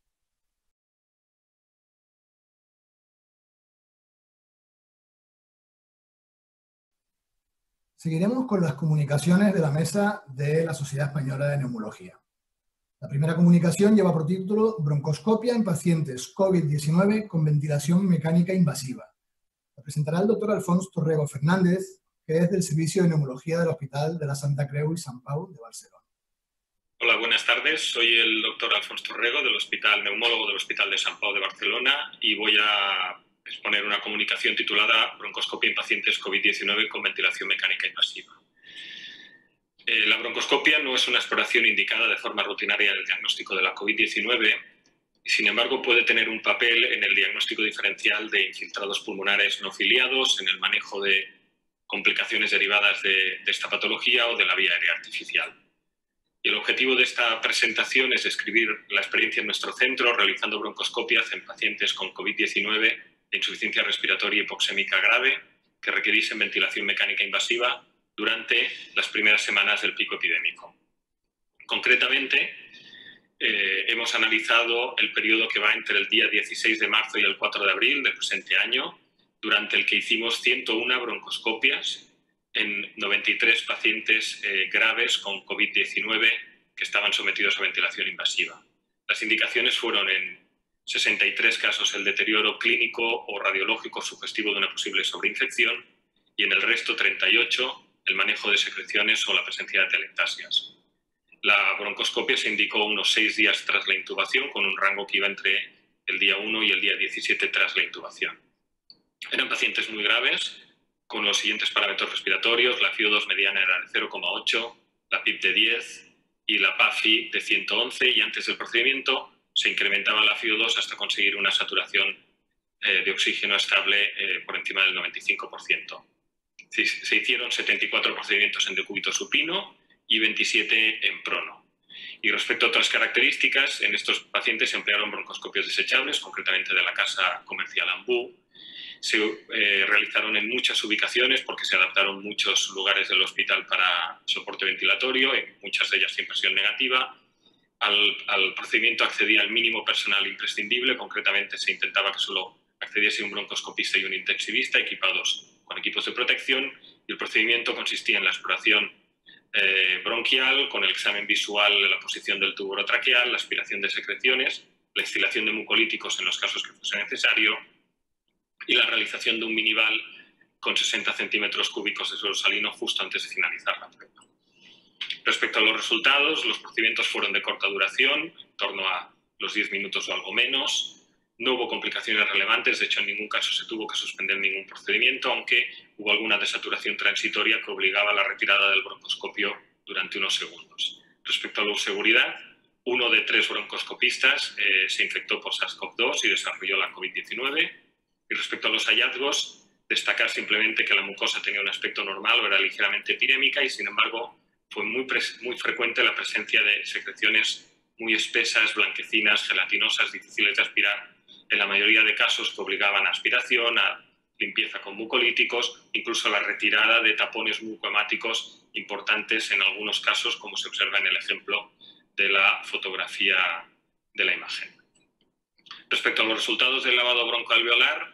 Seguiremos con las comunicaciones de la mesa de la Sociedad Española de Neumología. La primera comunicación lleva por título Broncoscopia en pacientes COVID-19 con ventilación mecánica invasiva. La presentará el doctor Alfons Torrego Fernández, que es del Servicio de Neumología del Hospital de la Santa Creu i Sant Pau de Barcelona. Hola, buenas tardes. Soy el doctor Alfons Torrego, del Hospital Neumólogo del Hospital de Sant Pau de Barcelona, y voy a exponer una comunicación titulada Broncoscopia en pacientes COVID-19 con ventilación mecánica invasiva. La broncoscopia no es una exploración indicada de forma rutinaria en el diagnóstico de la COVID-19, y sin embargo puede tener un papel en el diagnóstico diferencial de infiltrados pulmonares no ciliados, en el manejo de complicaciones derivadas de esta patología o de la vía aérea artificial. Y el objetivo de esta presentación es describir la experiencia en nuestro centro realizando broncoscopias en pacientes con COVID-19 de insuficiencia respiratoria hipoxémica grave que requiriesen ventilación mecánica invasiva durante las primeras semanas del pico epidémico. Concretamente, hemos analizado el periodo que va entre el día 16 de marzo y el 4 de abril del presente año, durante el que hicimos 101 broncoscopias en 93 pacientes graves con COVID-19 que estaban sometidos a ventilación invasiva. Las indicaciones fueron en 63 casos el deterioro clínico o radiológico sugestivo de una posible sobreinfección, y en el resto 38 el manejo de secreciones o la presencia de atelectasias. La broncoscopia se indicó unos 6 días tras la intubación, con un rango que iba entre el día 1 y el día 17 tras la intubación. Eran pacientes muy graves, con los siguientes parámetros respiratorios: la FiO2 mediana era de 0,8, la PIP de 10 y la PAFI de 111, y antes del procedimiento se incrementaba la FiO2 hasta conseguir una saturación de oxígeno estable por encima del 95%. Se hicieron 74 procedimientos en decúbito supino y 27 en prono. Y respecto a otras características, en estos pacientes se emplearon broncoscopios desechables, concretamente de la casa comercial Ambu. Se realizaron en muchas ubicaciones porque se adaptaron muchos lugares del hospital para soporte ventilatorio, en muchas de ellas sin presión negativa. Al procedimiento accedía el mínimo personal imprescindible, concretamente se intentaba que solo accediese un broncoscopista y un intensivista equipados con equipos de protección, y el procedimiento consistía en la exploración bronquial, con el examen visual de la posición del tubo orotraqueal, la aspiración de secreciones, la instilación de mucolíticos en los casos que fuese necesario, y la realización de un minival con 60 centímetros cúbicos de suelo salino justo antes de finalizar la prueba. Respecto a los resultados, los procedimientos fueron de corta duración, en torno a los 10 minutos o algo menos. No hubo complicaciones relevantes, de hecho en ningún caso se tuvo que suspender ningún procedimiento, aunque hubo alguna desaturación transitoria que obligaba a la retirada del broncoscopio durante unos segundos. Respecto a la seguridad, 1 de 3 broncoscopistas se infectó por SARS-CoV-2 y desarrolló la COVID-19. Y respecto a los hallazgos, Destacar simplemente que la mucosa tenía un aspecto normal o era ligeramente epidémica y, sin embargo, fue muy frecuente la presencia de secreciones muy espesas, blanquecinas, gelatinosas, difíciles de aspirar, en la mayoría de casos que obligaban a aspiración, a limpieza con mucolíticos, incluso la retirada de tapones mucohemáticos importantes en algunos casos, como se observa en el ejemplo de la fotografía de la imagen. Respecto a los resultados del lavado broncoalveolar,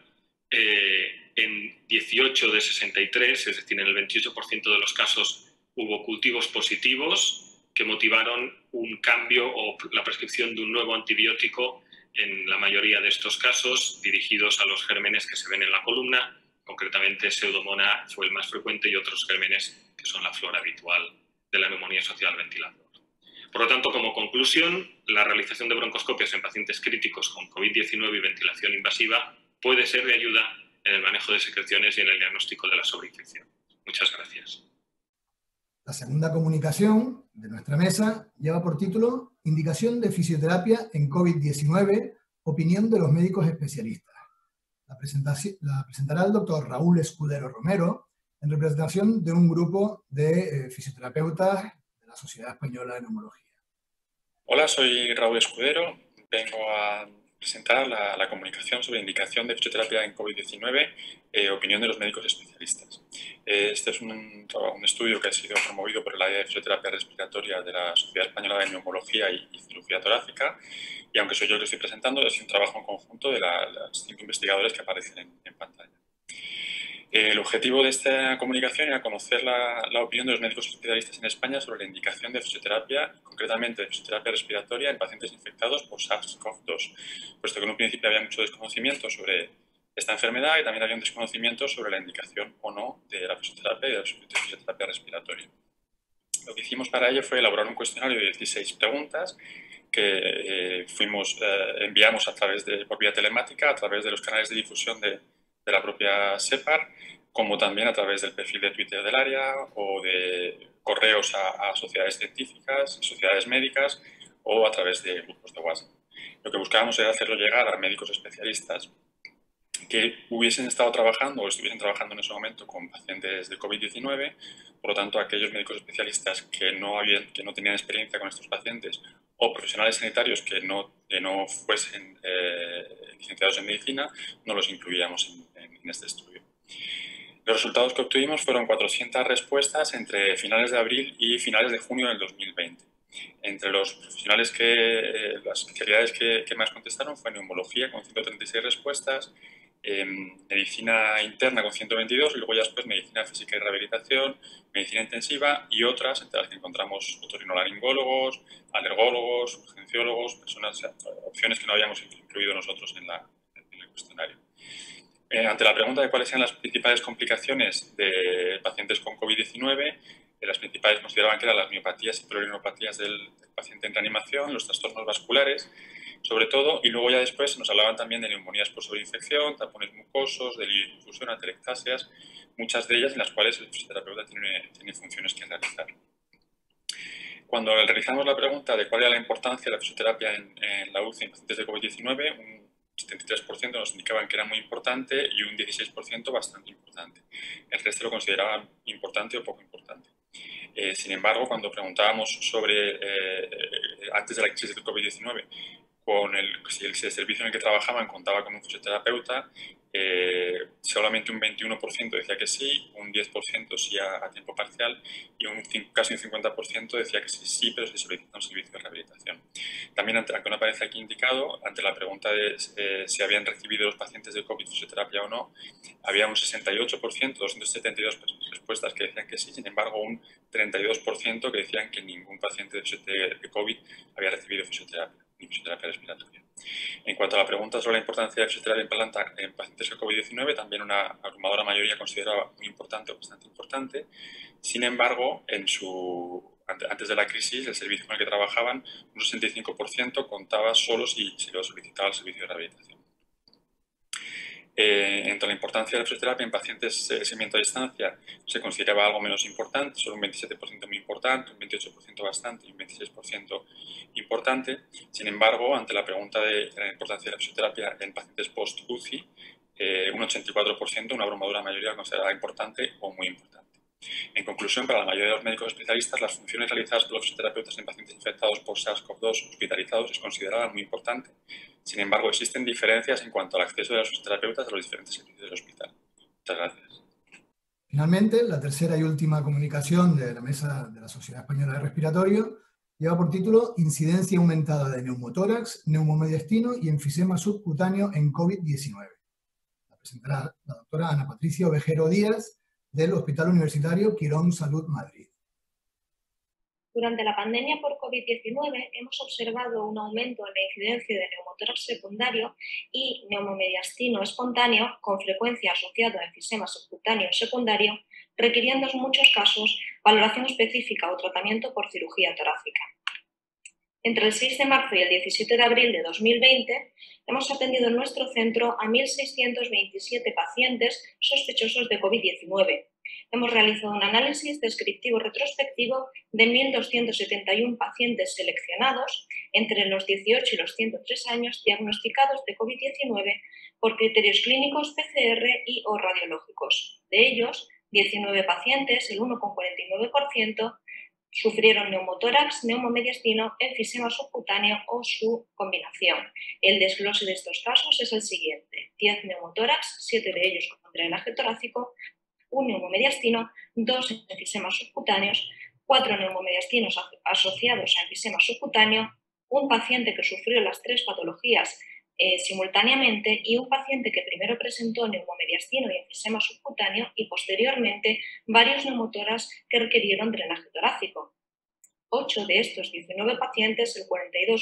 en 18 de 63, es decir, en el 28% de los casos, hubo cultivos positivos que motivaron un cambio o la prescripción de un nuevo antibiótico en la mayoría de estos casos, dirigidos a los gérmenes que se ven en la columna. Concretamente, Pseudomonas fue el más frecuente y otros gérmenes que son la flora habitual de la neumonía asociada al ventilador. Por lo tanto, como conclusión, la realización de broncoscopias en pacientes críticos con COVID-19 y ventilación invasiva puede ser de ayuda en el manejo de secreciones y en el diagnóstico de la sobreinfección. Muchas gracias. La segunda comunicación de nuestra mesa lleva por título Indicación de fisioterapia en COVID-19, opinión de los médicos especialistas. La presentará el doctor Raúl Escudero Romero en representación de un grupo de fisioterapeutas de la Sociedad Española de Neumología. Hola, soy Raúl Escudero. Vengo a presentar la comunicación sobre indicación de fisioterapia en COVID-19, opinión de los médicos especialistas. Este es un estudio que ha sido promovido por el área de fisioterapia respiratoria de la Sociedad Española de Neumología y Cirugía Torácica, y aunque soy yo el que estoy presentando, es un trabajo en conjunto de los 5 investigadores que aparecen en pantalla. El objetivo de esta comunicación era conocer la opinión de los médicos especialistas en España sobre la indicación de fisioterapia, concretamente de fisioterapia respiratoria en pacientes infectados por SARS-CoV-2, puesto que en un principio había mucho desconocimiento sobre esta enfermedad y también había un desconocimiento sobre la indicación o no de la fisioterapia y de la fisioterapia respiratoria. Lo que hicimos para ello fue elaborar un cuestionario de 16 preguntas que enviamos por vía telemática a través de los canales de difusión de la propia SEPAR, como también a través del perfil de Twitter del área o de correos a sociedades científicas, sociedades médicas o a través de grupos de WhatsApp. Lo que buscábamos era hacerlo llegar a médicos especialistas que hubiesen estado trabajando o estuviesen trabajando en ese momento con pacientes de COVID-19, por lo tanto, aquellos médicos especialistas que no tenían experiencia con estos pacientes o profesionales sanitarios que no fuesen licenciados en medicina, no los incluíamos en este estudio. Los resultados que obtuvimos fueron 400 respuestas entre finales de abril y finales de junio del 2020. Entre los profesionales las especialidades que más contestaron fue neumología con 136 respuestas, medicina interna con 122 y luego ya después medicina física y rehabilitación, medicina intensiva y otras, entre las que encontramos otorrinolaringólogos, alergólogos, urgenciólogos, opciones que no habíamos incluido nosotros en el cuestionario. Ante la pregunta de cuáles eran las principales complicaciones de pacientes con COVID-19, las principales consideraban que eran las miopatías y polineopatías del paciente en reanimación, los trastornos vasculares, sobre todo, y luego ya después nos hablaban también de neumonías por sobreinfección, tapones mucosos, delirio de infusión, atelectasias, muchas de ellas en las cuales el fisioterapeuta tiene funciones que realizar. Cuando realizamos la pregunta de cuál era la importancia de la fisioterapia en la UCI en pacientes de COVID-19, un 73% nos indicaban que era muy importante y un 16% bastante importante. El resto lo consideraban importante o poco importante. Sin embargo, cuando preguntábamos sobre, antes de la crisis del COVID-19, si el servicio en el que trabajaban contaba con un fisioterapeuta, solamente un 21% decía que sí, un 10% sí a tiempo parcial y casi un 50% decía que sí, pero se solicita un servicio de rehabilitación. También, aunque no aparece aquí indicado, ante la pregunta de si habían recibido los pacientes de COVID fisioterapia o no, había un 68%, 272 respuestas que decían que sí, sin embargo un 32% que decían que ningún paciente de COVID había recibido fisioterapia ni fisioterapia respiratoria. En cuanto a la pregunta sobre la importancia de fisioterapia en pacientes de COVID-19, también una abrumadora mayoría consideraba muy importante o bastante importante. Sin embargo, antes de la crisis, el servicio con el que trabajaban, un 65% contaba solo si lo solicitaba el servicio de rehabilitación. Entre la importancia de la fisioterapia en pacientes de seguimiento a distancia se consideraba algo menos importante, solo un 27% muy importante, un 28% bastante y un 26% importante. Sin embargo, ante la pregunta de la importancia de la fisioterapia en pacientes post-UCI, un 84%, una abrumadora mayoría considerada importante o muy importante. En conclusión, para la mayoría de los médicos especialistas, las funciones realizadas por los fisioterapeutas en pacientes infectados por SARS-CoV-2 hospitalizados es considerada muy importante. Sin embargo, existen diferencias en cuanto al acceso de los fisioterapeutas a los diferentes servicios del hospital. Muchas gracias. Finalmente, la tercera y última comunicación de la Mesa de la Sociedad Española de Respiratorio lleva por título Incidencia aumentada de neumotórax, neumomediastino y enfisema subcutáneo en COVID-19. La presentará la doctora Ana Patricia Ovejero Díaz, del Hospital Universitario Quirón Salud Madrid. Durante la pandemia por COVID-19 hemos observado un aumento en la incidencia de neumotórax secundario y neumomediastino espontáneo con frecuencia asociado a enfisema subcutáneo secundario, requiriendo en muchos casos valoración específica o tratamiento por cirugía torácica. Entre el 6 de marzo y el 17 de abril de 2020 hemos atendido en nuestro centro a 1.627 pacientes sospechosos de COVID-19. Hemos realizado un análisis descriptivo retrospectivo de 1.271 pacientes seleccionados entre los 18 y los 103 años diagnosticados de COVID-19 por criterios clínicos, PCR y o radiológicos. De ellos, 19 pacientes, el 1,49%, sufrieron neumotórax, neumomediastino, enfisema subcutáneo o su combinación. El desglose de estos casos es el siguiente: 10 neumotórax, 7 de ellos con drenaje torácico, un neumomediastino, 2 enfisemas subcutáneos, 4 neumomediastinos asociados a enfisema subcutáneo, un paciente que sufrió las 3 patologías simultáneamente y un paciente que primero presentó neumomediastino y enfisema subcutáneo y posteriormente varios neumotórax que requirieron drenaje torácico. 8 de estos 19 pacientes, el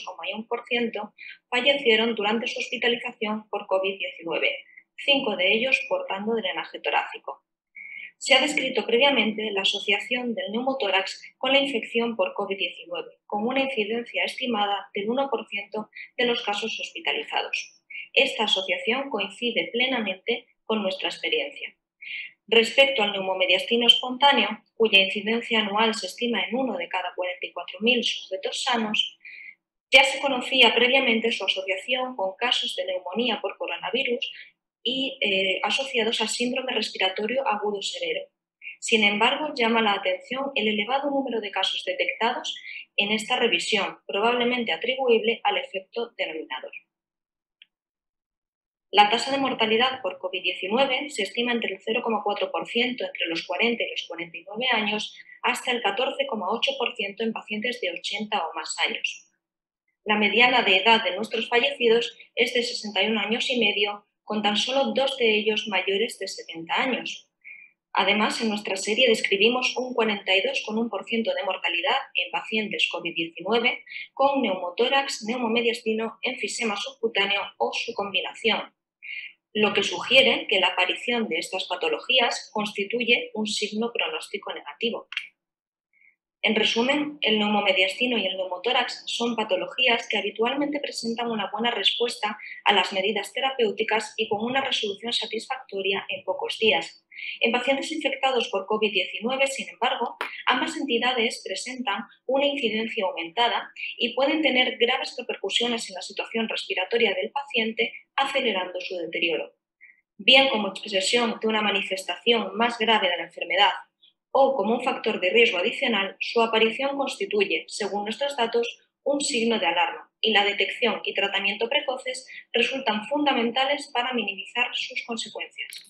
42,1%, fallecieron durante su hospitalización por COVID-19, 5 de ellos portando drenaje torácico. Se ha descrito previamente la asociación del neumotórax con la infección por COVID-19, con una incidencia estimada del 1% de los casos hospitalizados. Esta asociación coincide plenamente con nuestra experiencia. Respecto al neumomediastino espontáneo, cuya incidencia anual se estima en 1 de cada 44.000 sujetos sanos, ya se conocía previamente su asociación con casos de neumonía por coronavirus y asociados al síndrome respiratorio agudo severo. Sin embargo, llama la atención el elevado número de casos detectados en esta revisión, probablemente atribuible al efecto denominador. La tasa de mortalidad por COVID-19 se estima entre el 0,4% entre los 40 y los 49 años hasta el 14,8% en pacientes de 80 o más años. La mediana de edad de nuestros fallecidos es de 61 años y medio, con tan solo 2 de ellos mayores de 70 años. Además, en nuestra serie describimos un 42,1% de mortalidad en pacientes COVID-19 con neumotórax, neumomediastino, enfisema subcutáneo o su combinación, lo que sugiere que la aparición de estas patologías constituye un signo pronóstico negativo. En resumen, el neumomediastino y el neumotórax son patologías que habitualmente presentan una buena respuesta a las medidas terapéuticas y con una resolución satisfactoria en pocos días. En pacientes infectados por COVID-19, sin embargo, ambas entidades presentan una incidencia aumentada y pueden tener graves repercusiones en la situación respiratoria del paciente, acelerando su deterioro. Bien como expresión de una manifestación más grave de la enfermedad o como un factor de riesgo adicional, su aparición constituye, según nuestros datos, un signo de alarma y la detección y tratamiento precoces resultan fundamentales para minimizar sus consecuencias.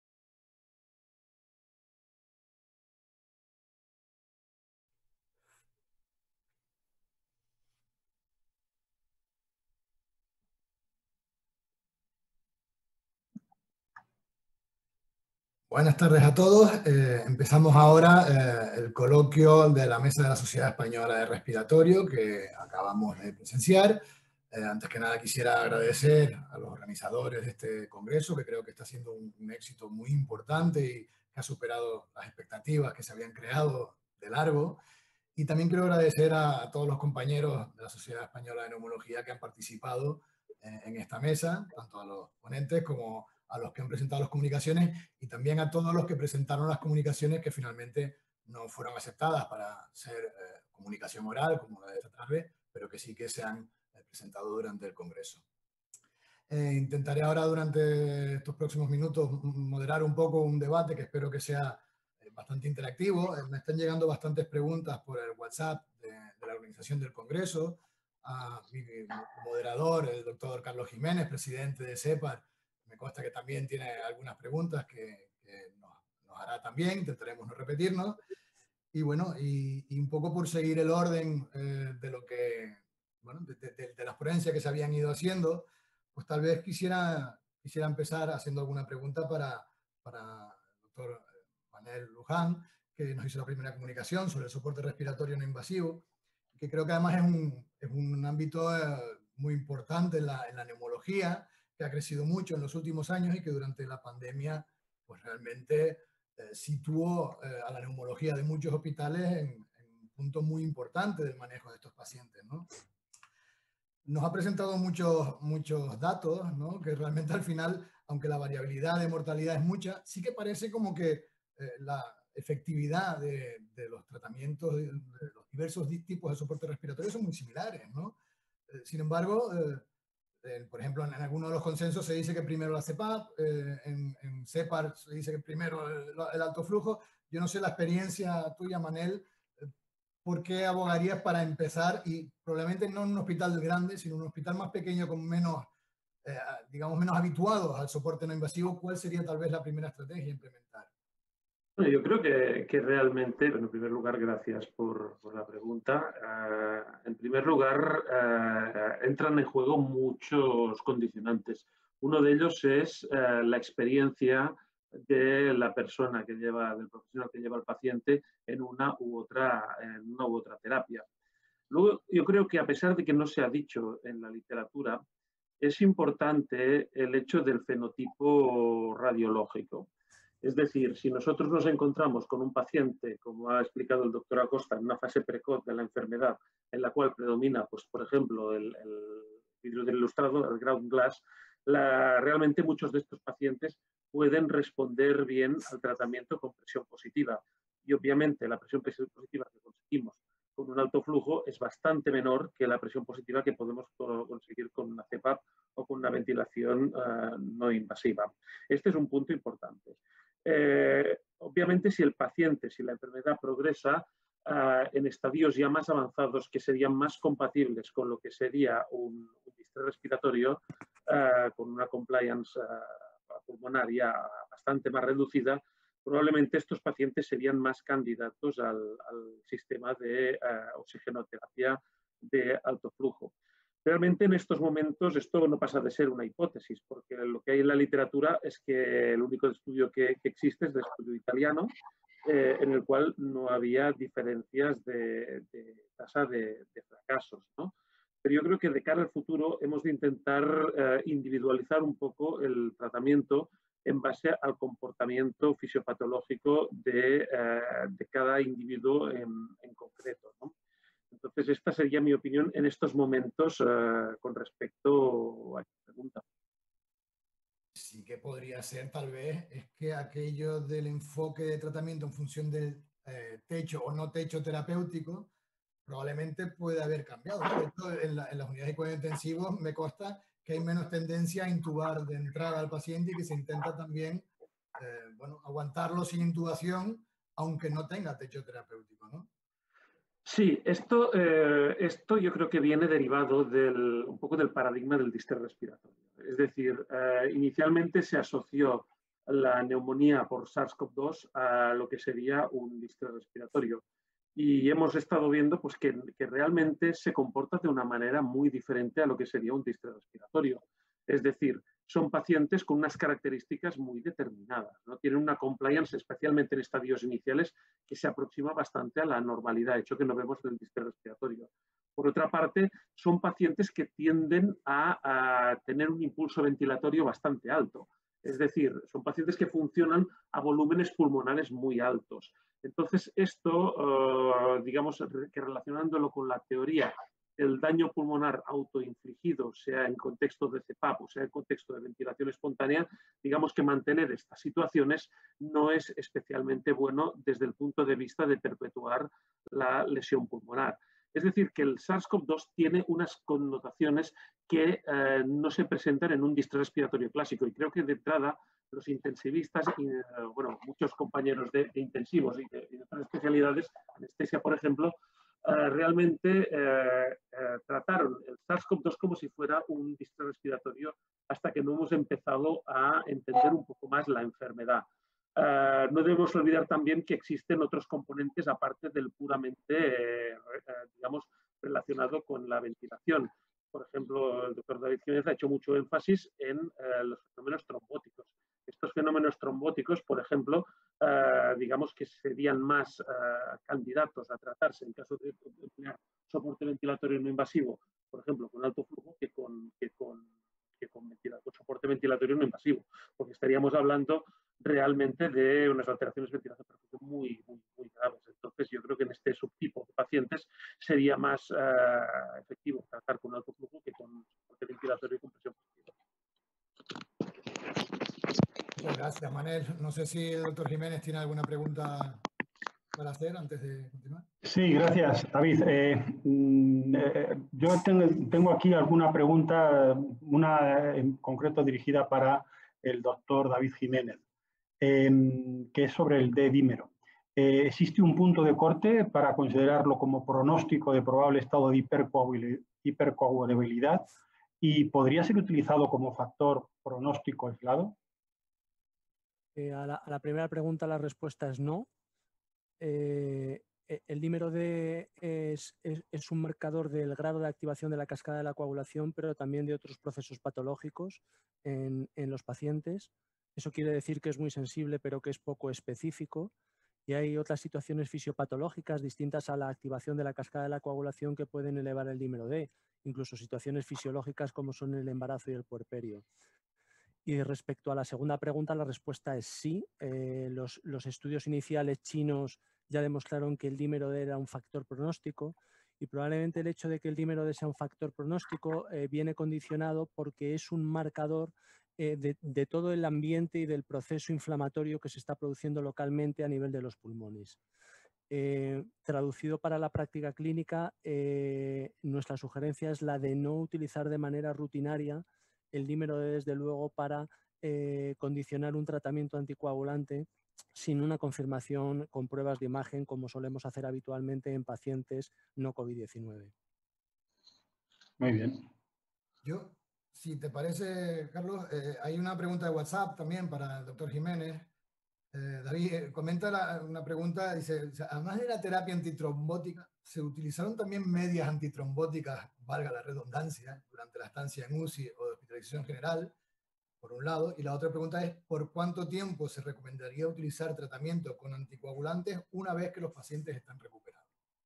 Buenas tardes a todos. Empezamos ahora el coloquio de la Mesa de la Sociedad Española de Respiratorio que acabamos de presenciar. Antes que nada quisiera agradecer a los organizadores de este congreso, que creo que está siendo un éxito muy importante y que ha superado las expectativas que se habían creado de largo. Y también quiero agradecer a todos los compañeros de la Sociedad Española de Neumología que han participado en esta mesa, tanto a los ponentes como a los que han presentado las comunicaciones y también a todos los que presentaron las comunicaciones que finalmente no fueron aceptadas para ser comunicación oral, como la de esta tarde, pero que sí que se han presentado durante el Congreso. Intentaré ahora durante estos próximos minutos moderar un poco un debate que espero que sea bastante interactivo. Me están llegando bastantes preguntas por el WhatsApp de la organización del Congreso. A mi moderador, el doctor Carlos Jiménez, presidente de CEPAR, me consta que también tiene algunas preguntas que nos hará también, intentaremos no repetirnos. Y bueno, y un poco por seguir el orden de lo que, bueno, de las ponencias que se habían ido haciendo, pues tal vez quisiera empezar haciendo alguna pregunta para el doctor Manel Luján, que nos hizo la primera comunicación sobre el soporte respiratorio no invasivo, que creo que además es un ámbito muy importante en la neumología, que ha crecido mucho en los últimos años y que durante la pandemia pues realmente situó a la neumología de muchos hospitales en un punto muy importante del manejo de estos pacientes, ¿no? Nos ha presentado muchos datos, ¿no? Que realmente al final, aunque la variabilidad de mortalidad es mucha, sí que parece como que la efectividad de los tratamientos, de los diversos tipos de soporte respiratorio son muy similares, ¿no? Sin embargo, por ejemplo, en algunos de los consensos se dice que primero la CEPAP, en CEPAR se dice que primero el alto flujo. Yo no sé la experiencia tuya, Manel, ¿por qué abogarías para empezar, y probablemente no en un hospital grande, sino en un hospital más pequeño con menos, digamos, menos habituados al soporte no invasivo? ¿Cuál sería tal vez la primera estrategia a implementar? Bueno, yo creo que realmente, bueno, en primer lugar, gracias por la pregunta. En primer lugar, entran en juego muchos condicionantes. Uno de ellos es la experiencia de la persona que lleva, del profesional que lleva al paciente en una u otra terapia. Luego, yo creo que a pesar de que no se ha dicho en la literatura, es importante el hecho del fenotipo radiológico. Es decir, si nosotros nos encontramos con un paciente, como ha explicado el doctor Acosta, en una fase precoz de la enfermedad, en la cual predomina, pues, por ejemplo, el vidrio del ilustrado, el ground glass, realmente muchos de estos pacientes pueden responder bien al tratamiento con presión positiva. Y obviamente la presión positiva que conseguimos con un alto flujo es bastante menor que la presión positiva que podemos conseguir con una CEPAP o con una ventilación no invasiva. Este es un punto importante. Obviamente, si la enfermedad progresa en estadios ya más avanzados que serían más compatibles con lo que sería un distrés respiratorio, con una compliance pulmonar ya bastante más reducida, probablemente estos pacientes serían más candidatos al sistema de oxigenoterapia de alto flujo. Realmente en estos momentos esto no pasa de ser una hipótesis, porque lo que hay en la literatura es que el único estudio que existe es el estudio italiano, en el cual no había diferencias de tasa de fracasos, ¿no? Pero yo creo que de cara al futuro hemos de intentar individualizar un poco el tratamiento en base al comportamiento fisiopatológico de cada individuo en concreto, ¿no? Entonces, esta sería mi opinión en estos momentos con respecto a esta pregunta. Sí que podría ser, tal vez, es que aquello del enfoque de tratamiento en función del techo o no techo terapéutico probablemente puede haber cambiado, ¿no? De hecho, en las unidades de cuidados intensivos me consta que hay menos tendencia a intubar de entrada al paciente y que se intenta también bueno, aguantarlo sin intubación, aunque no tenga techo terapéutico, ¿no? Sí, esto yo creo que viene derivado un poco del paradigma del distrés respiratorio. Es decir, inicialmente se asoció la neumonía por SARS-CoV-2 a lo que sería un distrés respiratorio. Y hemos estado viendo pues, que realmente se comporta de una manera muy diferente a lo que sería un distrés respiratorio. Es decir, son pacientes con unas características muy determinadas, ¿no? Tienen una compliance, especialmente en estadios iniciales, que se aproxima bastante a la normalidad, hecho que no vemos en el distrés respiratorio. Por otra parte, son pacientes que tienden a tener un impulso ventilatorio bastante alto. Es decir, son pacientes que funcionan a volúmenes pulmonares muy altos. Entonces, esto, digamos, que relacionándolo con la teoría el daño pulmonar autoinfligido, sea en contexto de CEPAP o sea en contexto de ventilación espontánea, digamos que mantener estas situaciones no es especialmente bueno desde el punto de vista de perpetuar la lesión pulmonar. Es decir, que el SARS-CoV-2 tiene unas connotaciones que no se presentan en un distrés respiratorio clásico. Y creo que de entrada los intensivistas y bueno, muchos compañeros de intensivos y de otras especialidades, anestesia por ejemplo, realmente trataron el SARS-CoV-2 como si fuera un distrés respiratorio hasta que no hemos empezado a entender un poco más la enfermedad. No debemos olvidar también que existen otros componentes aparte del puramente, digamos, relacionado con la ventilación. Por ejemplo, el doctor David Jiménez ha hecho mucho énfasis en los fenómenos trombóticos. Estos fenómenos trombóticos, por ejemplo, digamos que serían más candidatos a tratarse en caso de emplear soporte ventilatorio no invasivo, por ejemplo, con alto flujo, que con soporte ventilatorio no invasivo, porque estaríamos hablando realmente de unas alteraciones de ventilación muy graves. Entonces, yo creo que en este subtipo de pacientes sería más efectivo tratar con alto flujo que con soporte ventilatorio y compresión positiva. Muchas gracias, Manel. No sé si el doctor Jiménez tiene alguna pregunta para hacer antes de continuar. Sí, gracias, David. Yo tengo aquí alguna pregunta, una en concreto dirigida para el doctor David Jiménez, que es sobre el D-dímero. ¿Existe un punto de corte para considerarlo como pronóstico de probable estado de hipercoagulabilidad y podría ser utilizado como factor pronóstico aislado? A la primera pregunta la respuesta es no. El dímero D es un marcador del grado de activación de la cascada de la coagulación, pero también de otros procesos patológicos en los pacientes. Eso quiere decir que es muy sensible, pero que es poco específico. Y hay otras situaciones fisiopatológicas distintas a la activación de la cascada de la coagulación que pueden elevar el dímero D, incluso situaciones fisiológicas como son el embarazo y el puerperio. Y respecto a la segunda pregunta, la respuesta es sí. Los estudios iniciales chinos ya demostraron que el dímero D era un factor pronóstico y probablemente el hecho de que el dímero D sea un factor pronóstico viene condicionado porque es un marcador de todo el ambiente y del proceso inflamatorio que se está produciendo localmente a nivel de los pulmones. Traducido para la práctica clínica, nuestra sugerencia es la de no utilizar de manera rutinaria el dímero D, desde luego, para condicionar un tratamiento anticoagulante sin una confirmación con pruebas de imagen, como solemos hacer habitualmente en pacientes no COVID-19. Muy bien. Yo, si te parece, Carlos, hay una pregunta de WhatsApp también para el doctor Jiménez. David comenta una pregunta, dice, además de la terapia antitrombótica, ¿se utilizaron también medias antitrombóticas, valga la redundancia, durante la estancia en UCI o de hospitalización general? Por un lado, y la otra pregunta es, ¿por cuánto tiempo se recomendaría utilizar tratamiento con anticoagulantes una vez que los pacientes están recuperados?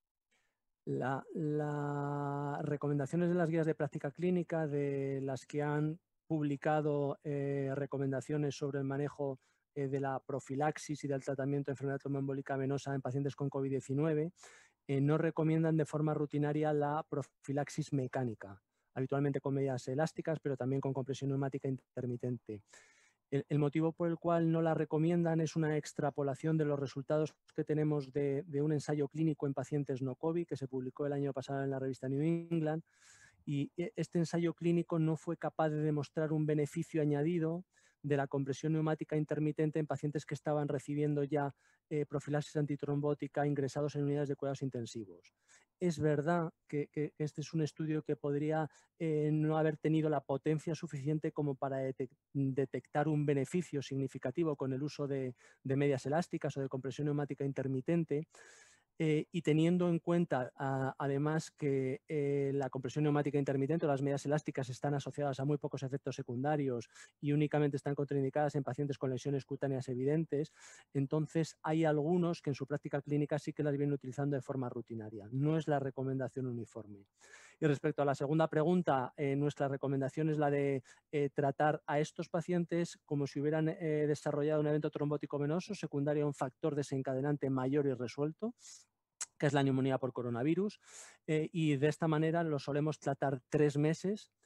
Las recomendaciones de las guías de práctica clínica, de las que han publicado recomendaciones sobre el manejo de la profilaxis y del tratamiento de enfermedad tromboembólica venosa en pacientes con COVID-19, no recomiendan de forma rutinaria la profilaxis mecánica, habitualmente con medidas elásticas, pero también con compresión neumática intermitente. El motivo por el cual no la recomiendan es una extrapolación de los resultados que tenemos de un ensayo clínico en pacientes no COVID que se publicó el año pasado en la revista New England, y este ensayo clínico no fue capaz de demostrar un beneficio añadido de la compresión neumática intermitente en pacientes que estaban recibiendo ya profilaxis antitrombótica ingresados en unidades de cuidados intensivos. Es verdad que este es un estudio que podría no haber tenido la potencia suficiente como para detectar un beneficio significativo con el uso de medias elásticas o de compresión neumática intermitente. Y teniendo en cuenta además que la compresión neumática intermitente o las medias elásticas están asociadas a muy pocos efectos secundarios y únicamente están contraindicadas en pacientes con lesiones cutáneas evidentes, entonces hay algunos que en su práctica clínica sí que las vienen utilizando de forma rutinaria. No es la recomendación uniforme. Y respecto a la segunda pregunta, nuestra recomendación es la de tratar a estos pacientes como si hubieran desarrollado un evento trombótico venoso secundario a un factor desencadenante mayor y resuelto, que es la neumonía por coronavirus, y de esta manera lo solemos tratar 3 meses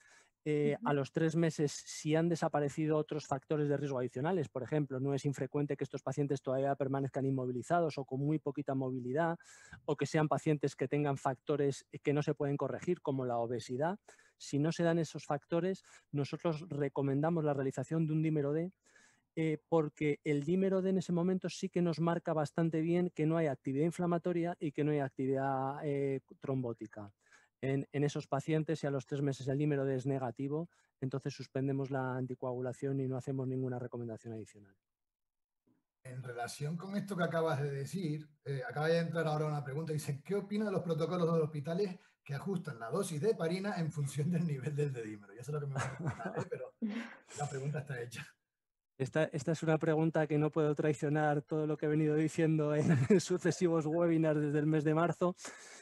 A los 3 meses, si han desaparecido otros factores de riesgo adicionales, por ejemplo, no es infrecuente que estos pacientes todavía permanezcan inmovilizados o con muy poquita movilidad, o que sean pacientes que tengan factores que no se pueden corregir, como la obesidad. Si no se dan esos factores, nosotros recomendamos la realización de un dímero D, porque el dímero D en ese momento sí que nos marca bastante bien que no hay actividad inflamatoria y que no hay actividad trombótica. En esos pacientes, si a los 3 meses el dímero D es negativo, entonces suspendemos la anticoagulación y no hacemos ninguna recomendación adicional. En relación con esto que acabas de decir, acaba de entrar ahora una pregunta. Dice, ¿qué opina de los protocolos de los hospitales que ajustan la dosis de heparina en función del nivel del dedímero? Ya sé lo que me va a preguntar, pero la pregunta está hecha. Esta es una pregunta que no puedo traicionar todo lo que he venido diciendo en sucesivos webinars desde el mes de marzo.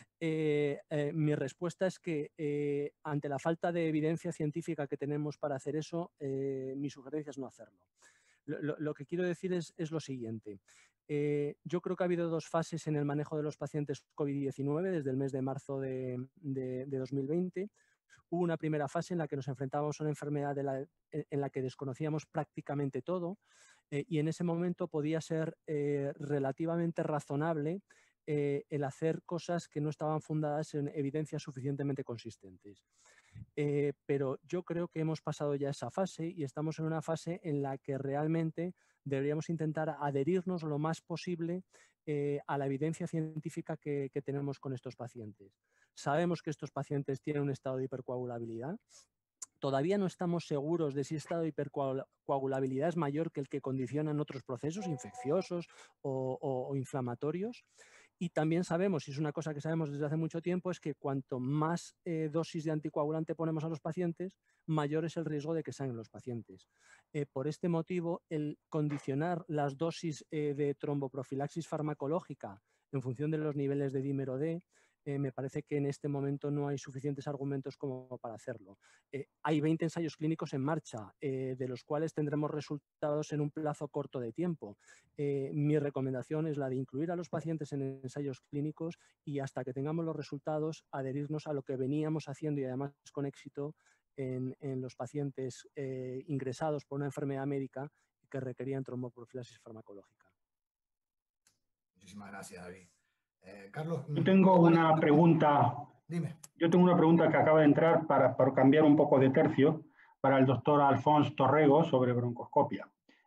Mi respuesta es que ante la falta de evidencia científica que tenemos para hacer eso, mi sugerencia es no hacerlo. Lo que quiero decir es lo siguiente. Yo creo que ha habido 2 fases en el manejo de los pacientes COVID-19 desde el mes de marzo de 2020. Hubo una primera fase en la que nos enfrentábamos a una enfermedad en la que desconocíamos prácticamente todo, y en ese momento podía ser relativamente razonable el hacer cosas que no estaban fundadas en evidencias suficientemente consistentes. Pero yo creo que hemos pasado ya esa fase y estamos en una fase en la que realmente deberíamos intentar adherirnos lo más posible a la evidencia científica que tenemos con estos pacientes. Sabemos que estos pacientes tienen un estado de hipercoagulabilidad. Todavía no estamos seguros de si el estado de hipercoagulabilidad es mayor que el que condicionan otros procesos infecciosos o inflamatorios. Y también sabemos, y es una cosa que sabemos desde hace mucho tiempo, es que cuanto más dosis de anticoagulante ponemos a los pacientes, mayor es el riesgo de que sangren los pacientes. Por este motivo, el condicionar las dosis de tromboprofilaxis farmacológica en función de los niveles de dímero D, me parece que en este momento no hay suficientes argumentos como para hacerlo. Hay 20 ensayos clínicos en marcha, de los cuales tendremos resultados en un plazo corto de tiempo. Mi recomendación es la de incluir a los pacientes en ensayos clínicos y hasta que tengamos los resultados, adherirnos a lo que veníamos haciendo y además con éxito en los pacientes ingresados por una enfermedad médica que requerían tromboprofilaxis farmacológica. Muchísimas gracias, David. Carlos. Yo tengo una pregunta. Dime. Yo tengo una pregunta que acaba de entrar para cambiar un poco de tercio para el doctor Alfonso Torrego sobre broncoscopia.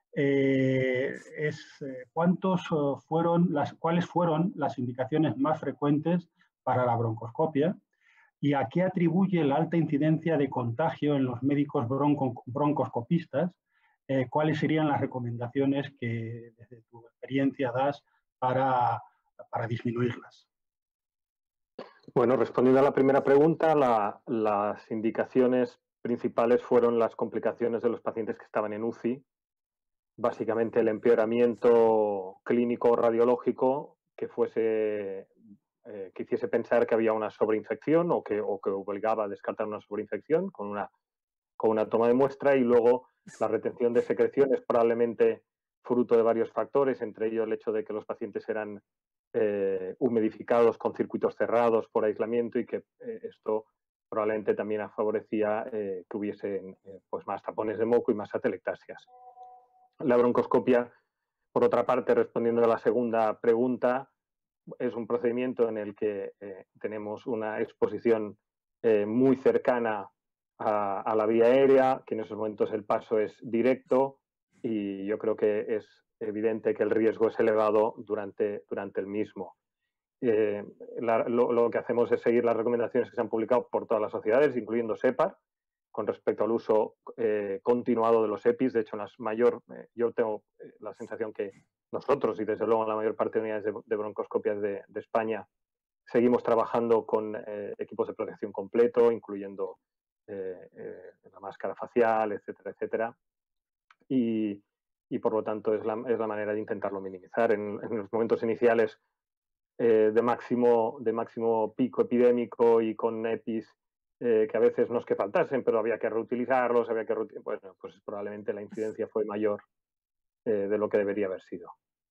¿Cuáles fueron las indicaciones más frecuentes para la broncoscopia y a qué atribuye la alta incidencia de contagio en los médicos broncoscopistas? ¿Cuáles serían las recomendaciones que desde tu experiencia das para disminuirlas? Bueno, respondiendo a la primera pregunta, las indicaciones principales fueron las complicaciones de los pacientes que estaban en UCI, básicamente el empeoramiento clínico radiológico que hiciese pensar que había una sobreinfección o que obligaba a descartar una sobreinfección con una toma de muestra, y luego la retención de secreciones, probablemente fruto de varios factores, entre ellos el hecho de que los pacientes eran humedificados con circuitos cerrados por aislamiento, y que esto probablemente también favorecía que hubiesen pues más tapones de moco y más atelectasias. La broncoscopia, por otra parte, respondiendo a la segunda pregunta, es un procedimiento en el que tenemos una exposición muy cercana a la vía aérea, que en esos momentos el paso es directo, y yo creo que es evidente que el riesgo es elevado durante el mismo. Lo que hacemos es seguir las recomendaciones que se han publicado por todas las sociedades, incluyendo SEPAR, con respecto al uso continuado de los EPIs. De hecho, yo tengo la sensación que nosotros, y desde luego en la mayor parte de unidades de broncoscopias de España, seguimos trabajando con equipos de protección completo, incluyendo la máscara facial, etcétera, etcétera. Y por lo tanto es la manera de intentarlo minimizar. En los momentos iniciales de máximo pico epidémico y con EPIs que a veces no es que faltasen, pero había que reutilizarlos, bueno, pues probablemente la incidencia fue mayor de lo que debería haber sido.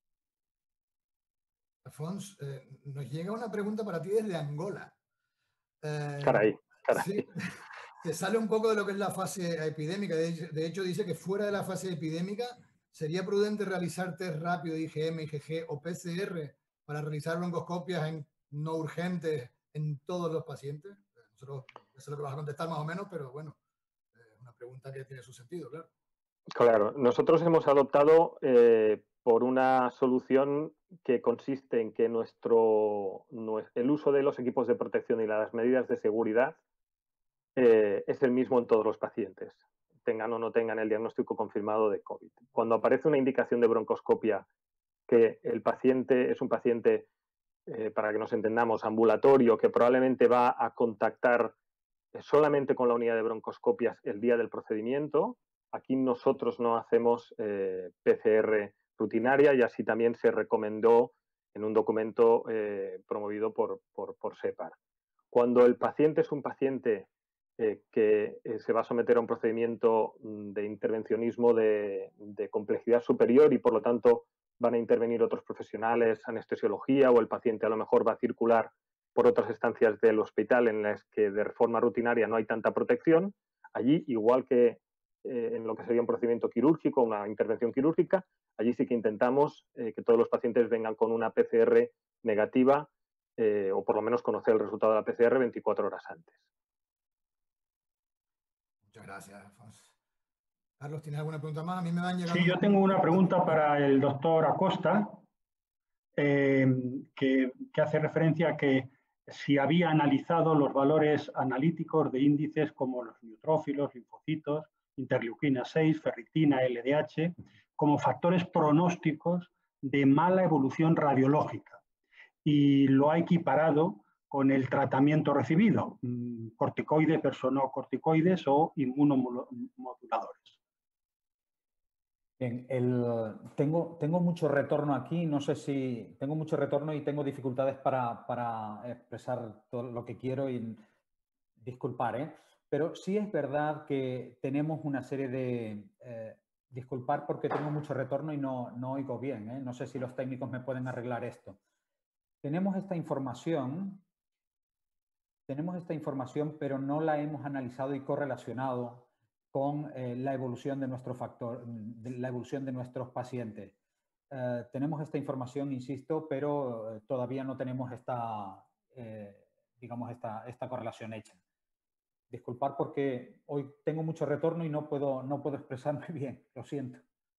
Alfonso, nos llega una pregunta para ti desde Angola. Caray. Sí. se sale un poco de lo que es la fase epidémica. De hecho, dice que fuera de la fase epidémica sería prudente realizar test rápido, IgM, IgG o PCR para realizar broncoscopias no urgentes en todos los pacientes. Nosotros, eso es lo que vas a contestar más o menos, pero bueno, es una pregunta que tiene su sentido, claro. Claro, nosotros hemos adoptado por una solución que consiste en que el uso de los equipos de protección y las medidas de seguridad es el mismo en todos los pacientes, tengan o no tengan el diagnóstico confirmado de COVID. Cuando aparece una indicación de broncoscopia que el paciente es un paciente, para que nos entendamos, ambulatorio, que probablemente va a contactar solamente con la unidad de broncoscopias el día del procedimiento, aquí nosotros no hacemos PCR rutinaria y así también se recomendó en un documento promovido por SEPAR. Cuando el paciente es un paciente que se va a someter a un procedimiento de intervencionismo de complejidad superior y por lo tanto van a intervenir otros profesionales, anestesiología, o el paciente a lo mejor va a circular por otras estancias del hospital en las que de forma rutinaria no hay tanta protección, allí, igual que en lo que sería un procedimiento quirúrgico, una intervención quirúrgica, allí sí que intentamos que todos los pacientes vengan con una PCR negativa o por lo menos conocer el resultado de la PCR 24 horas antes. Muchas gracias, Alfonso. Carlos, ¿tienes alguna pregunta más? A mí me van llegando... Sí, yo tengo una pregunta para el doctor Acosta, que hace referencia a que si había analizado los valores analíticos de índices como los neutrófilos, linfocitos, interleuquina 6, ferritina, LDH, como factores pronósticos de mala evolución radiológica, y lo ha equiparado con el tratamiento recibido, corticoides, personocorticoides o inmunomoduladores. Bien, tengo mucho retorno aquí, no sé si tengo mucho retorno y tengo dificultades para expresar todo lo que quiero y disculpar, pero sí es verdad que tenemos una serie de... disculpar porque tengo mucho retorno y no oigo bien, no sé si los técnicos me pueden arreglar esto. Tenemos esta información, pero no la hemos analizado y correlacionado con la evolución de nuestro factor, la evolución de nuestros pacientes. Tenemos esta información, insisto, pero todavía no tenemos digamos, esta correlación hecha. Disculpar porque hoy tengo mucho retorno y no puedo expresarme bien, lo siento.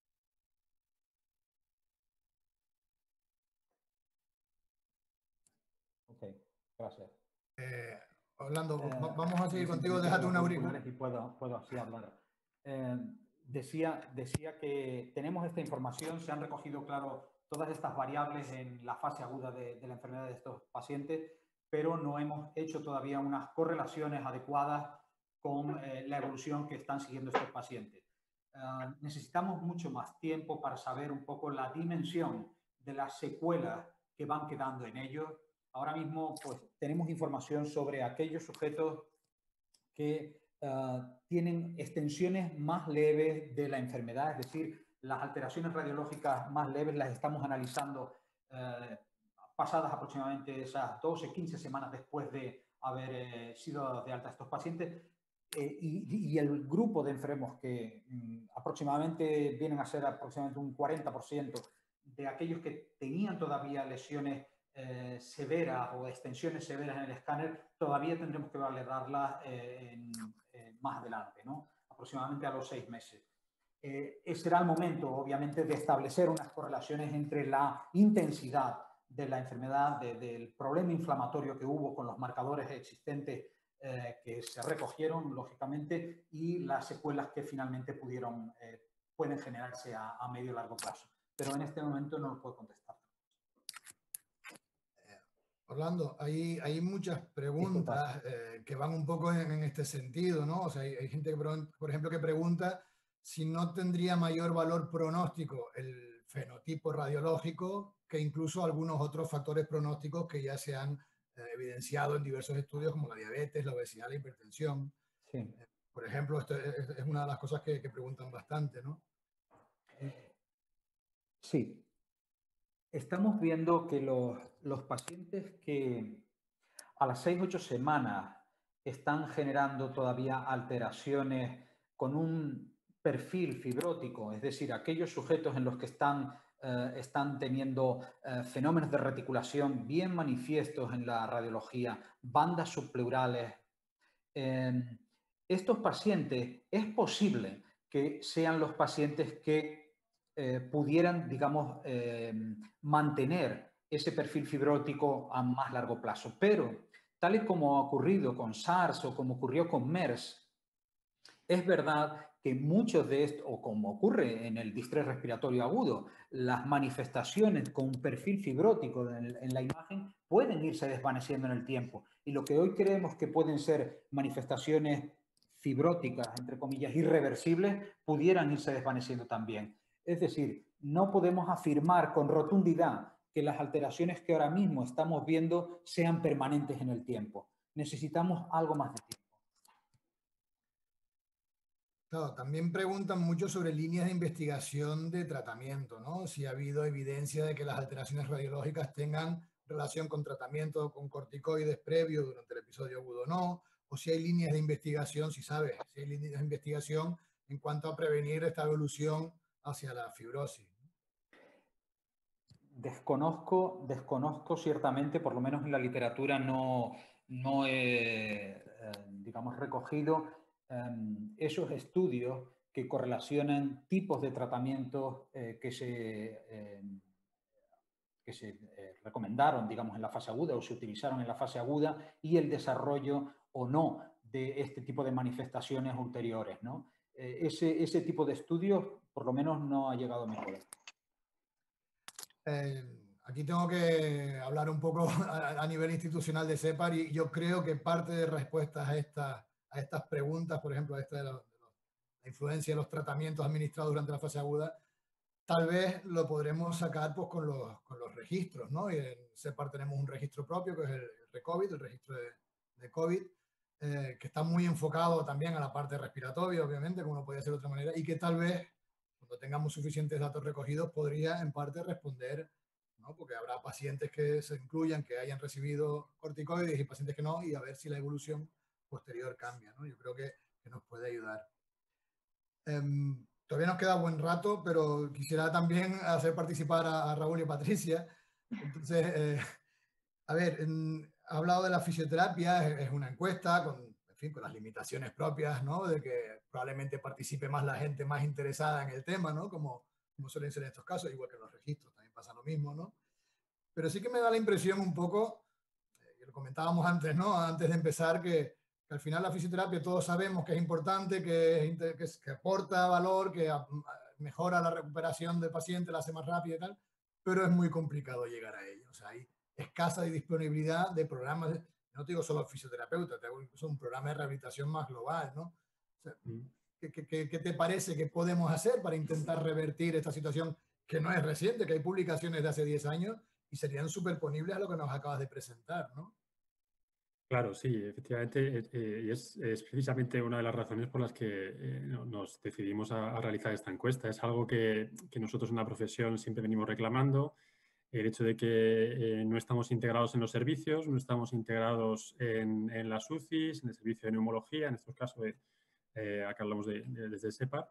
Ok, gracias. Orlando, vamos a seguir contigo, déjate un auricular. Y puedo así hablar. Decía que tenemos esta información, se han recogido, claro, todas estas variables en la fase aguda de la enfermedad de estos pacientes, pero no hemos hecho todavía unas correlaciones adecuadas con la evolución que están siguiendo estos pacientes. Necesitamos mucho más tiempo para saber un poco la dimensión de las secuelas que van quedando en ellos. Ahora mismo, pues, tenemos información sobre aquellos sujetos que tienen extensiones más leves de la enfermedad, es decir, las alteraciones radiológicas más leves las estamos analizando pasadas aproximadamente esas 12, 15 semanas después de haber sido de alta estos pacientes. Y el grupo de enfermos que aproximadamente vienen a ser aproximadamente un 40% de aquellos que tenían todavía lesiones severas o extensiones severas en el escáner, todavía tendremos que validarlas más adelante, ¿no? Aproximadamente a los 6 meses. Será el momento, obviamente, de establecer unas correlaciones entre la intensidad de la enfermedad, del problema inflamatorio que hubo con los marcadores existentes que se recogieron, lógicamente, y las secuelas que finalmente pueden generarse a medio y largo plazo. Pero en este momento no lo puedo contestar. Orlando, hay muchas preguntas que van un poco en este sentido, ¿no? O sea, hay gente que, por ejemplo, que pregunta si no tendría mayor valor pronóstico el fenotipo radiológico que incluso algunos otros factores pronósticos que ya se han evidenciado en diversos estudios, como la diabetes, la obesidad, la hipertensión. Sí. Por ejemplo, esto es una de las cosas que preguntan bastante, ¿no? Sí. Estamos viendo que los pacientes que a las 6-8 semanas están generando todavía alteraciones con un perfil fibrótico, es decir, aquellos sujetos en los que están teniendo fenómenos de reticulación bien manifiestos en la radiología, bandas subpleurales. Estos pacientes es posible que sean los pacientes que pudieran, digamos, mantener ese perfil fibrótico a más largo plazo. Pero, tal y como ha ocurrido con SARS o como ocurrió con MERS, es verdad que muchos de estos, o como ocurre en el distrés respiratorio agudo, las manifestaciones con un perfil fibrótico en la imagen pueden irse desvaneciendo en el tiempo. Y lo que hoy creemos que pueden ser manifestaciones fibróticas, entre comillas, irreversibles, pudieran irse desvaneciendo también. Es decir, no podemos afirmar con rotundidad que las alteraciones que ahora mismo estamos viendo sean permanentes en el tiempo. Necesitamos algo más de tiempo. Claro, también preguntan mucho sobre líneas de investigación de tratamiento, ¿no? Si ha habido evidencia de que las alteraciones radiológicas tengan relación con tratamiento con corticoides previo durante el episodio agudo o no, o si hay líneas de investigación, si sabes, si hay líneas de investigación en cuanto a prevenir esta evolución hacia la fibrosis. Desconozco ciertamente, por lo menos en la literatura no he, digamos, recogido esos estudios que correlacionan tipos de tratamientos que se recomendaron, digamos, en la fase aguda o se utilizaron en la fase aguda y el desarrollo o no de este tipo de manifestaciones ulteriores, ¿no? Ese tipo de estudios, por lo menos, no ha llegado a mi poder. Aquí tengo que hablar un poco a nivel institucional de CEPAR y yo creo que parte de respuestas a estas preguntas, por ejemplo, esta de la influencia de los tratamientos administrados durante la fase aguda, tal vez lo podremos sacar pues, con los registros, ¿no? Y en CEPAR tenemos un registro propio que es el RECOVID, el registro de COVID, que está muy enfocado también a la parte respiratoria, obviamente, como no podía ser de otra manera, y que tal vez cuando tengamos suficientes datos recogidos, podría en parte responder, ¿no? Porque habrá pacientes que se incluyan, que hayan recibido corticoides y pacientes que no, y a ver si la evolución posterior cambia, ¿no? Yo creo que nos puede ayudar. Todavía nos queda buen rato, pero quisiera también hacer participar a Raúl y a Patricia. Entonces, a ver, ha hablado de la fisioterapia, es una encuesta con las limitaciones propias, ¿no? De que probablemente participe más la gente más interesada en el tema, ¿no? Como suelen ser en estos casos, igual que en los registros, también pasa lo mismo, ¿no? Pero sí que me da la impresión un poco, y lo comentábamos antes, ¿no? Antes de empezar, que al final la fisioterapia todos sabemos que es importante, que aporta valor, que mejora la recuperación del paciente, la hace más rápida y tal, pero es muy complicado llegar a ello. O sea, hay escasa disponibilidad de programas, no te digo solo fisioterapeuta, te digo incluso un programa de rehabilitación más global, ¿no? O sea, ¿qué te parece que podemos hacer para intentar revertir esta situación que no es reciente, que hay publicaciones de hace 10 años y serían superponibles a lo que nos acabas de presentar, ¿no? Claro, sí, efectivamente, y es precisamente una de las razones por las que nos decidimos a realizar esta encuesta. Es algo que nosotros en la profesión siempre venimos reclamando. El hecho de que no estamos integrados en los servicios, no estamos integrados en las UCIs, en el servicio de neumología, en estos casos, acá hablamos desde SEPAR,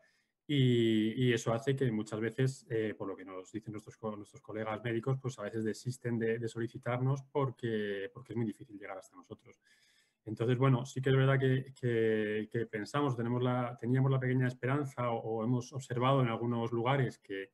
y eso hace que muchas veces, por lo que nos dicen nuestros colegas médicos, pues a veces desisten de solicitarnos porque es muy difícil llegar hasta nosotros. Entonces, bueno, sí que es verdad que pensamos, teníamos la pequeña esperanza o hemos observado en algunos lugares que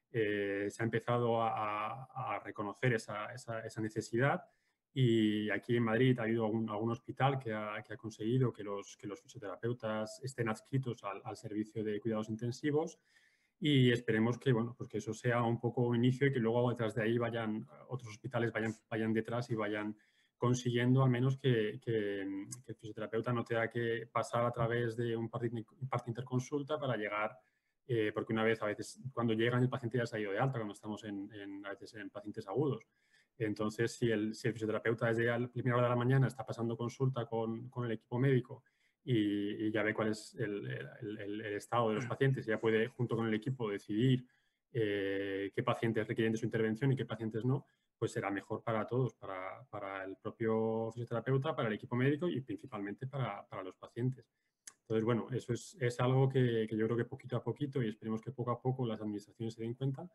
se ha empezado a reconocer esa necesidad, y aquí en Madrid ha habido algún hospital que ha conseguido que los fisioterapeutas estén adscritos al servicio de cuidados intensivos, y esperemos que, bueno, pues que eso sea un poco un inicio y que luego detrás de ahí otros hospitales vayan detrás y vayan consiguiendo al menos que el fisioterapeuta no tenga que pasar a través de un parte interconsulta para llegar, porque una vez, a veces, cuando llegan el paciente ya se ha ido de alta, cuando estamos a veces en pacientes agudos. Entonces, si el fisioterapeuta desde la primera hora de la mañana está pasando consulta con el equipo médico y ya ve cuál es el estado de los pacientes, y ya puede, junto con el equipo, decidir qué pacientes requieren de su intervención y qué pacientes no, pues será mejor para todos, para el propio fisioterapeuta, para el equipo médico y principalmente para los pacientes. Entonces, bueno, eso es algo que yo creo que poquito a poquito, y esperemos que poco a poco las administraciones se den cuenta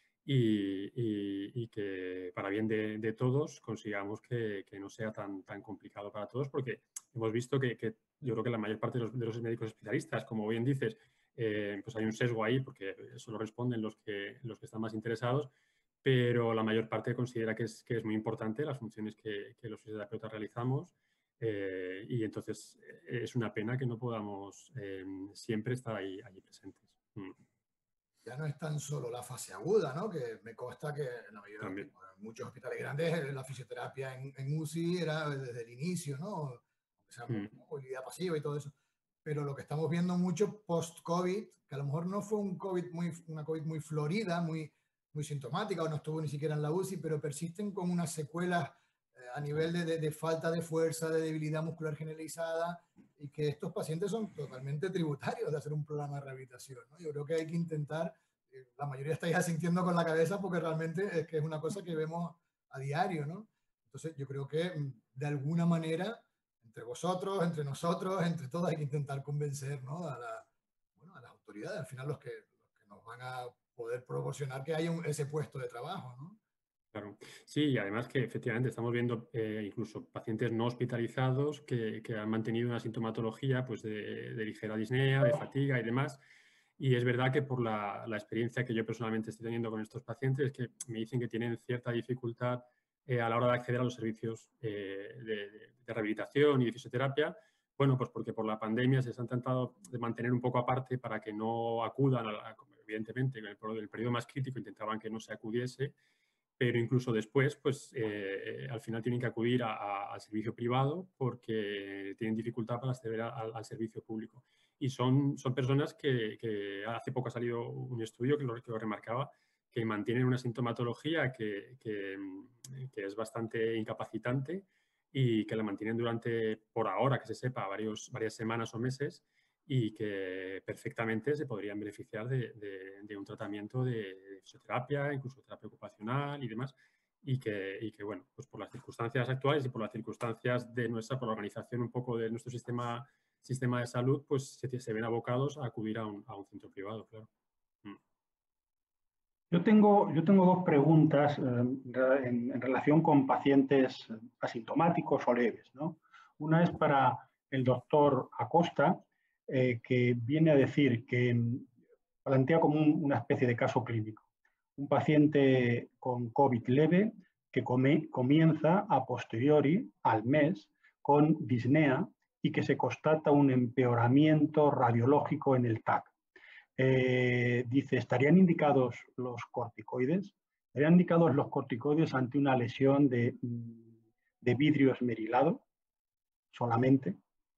y que para bien de todos consigamos que no sea tan complicado para todos, porque hemos visto que yo creo que la mayor parte de los médicos especialistas, como bien dices, pues hay un sesgo ahí, porque solo responden los que están más interesados, pero la mayor parte considera que es muy importante las funciones que los fisioterapeutas realizamos. Y entonces es una pena que no podamos siempre estar allí presentes. Ya no es tan solo la fase aguda, ¿no? Que me consta que en muchos hospitales grandes la fisioterapia en UCI era desde el inicio, ¿no? O sea, movilidad pasiva y todo eso. Pero lo que estamos viendo mucho post-COVID, que a lo mejor no fue una COVID muy florida, muy sintomática, o no estuvo ni siquiera en la UCI, pero persisten con unas secuelas a nivel de falta de fuerza, de debilidad muscular generalizada, y que estos pacientes son totalmente tributarios de hacer un programa de rehabilitación, ¿no? Yo creo que hay que intentar, la mayoría está ya sintiendo con la cabeza porque realmente es que es una cosa que vemos a diario, ¿no? Entonces yo creo que de alguna manera, entre vosotros, entre nosotros, entre todos, hay que intentar convencer, ¿no? a las autoridades, al final los que nos van a poder proporcionar que haya ese puesto de trabajo, ¿no? Claro. Sí, y además que efectivamente estamos viendo incluso pacientes no hospitalizados que han mantenido una sintomatología pues, de ligera disnea, de fatiga y demás. Y es verdad que por la experiencia que yo personalmente estoy teniendo con estos pacientes, que me dicen que tienen cierta dificultad a la hora de acceder a los servicios de rehabilitación y de fisioterapia. Bueno, pues porque por la pandemia se han tratado de mantener un poco aparte para que no acudan, evidentemente, en el periodo más crítico intentaban que no se acudiese, pero incluso después, pues al final tienen que acudir al servicio privado porque tienen dificultad para acceder al servicio público. Y son personas que hace poco ha salido un estudio que lo remarcaba, que mantienen una sintomatología que es bastante incapacitante y que la mantienen durante, por ahora que se sepa, varias semanas o meses, y que perfectamente se podrían beneficiar de un tratamiento de fisioterapia, incluso terapia ocupacional y demás, y que bueno, pues por las circunstancias actuales y por las circunstancias de por la organización un poco de nuestro sistema de salud, pues se ven abocados a acudir a un centro privado, claro. Yo tengo dos preguntas en relación con pacientes asintomáticos o leves, ¿no? Una es para el doctor Acosta, que viene a decir que plantea como una especie de caso clínico. Un paciente con COVID leve que comienza a posteriori, al mes, con disnea y que se constata un empeoramiento radiológico en el TAC. Dice, ¿estarían indicados los corticoides? ¿Estarían indicados los corticoides ante una lesión de vidrio esmerilado solamente?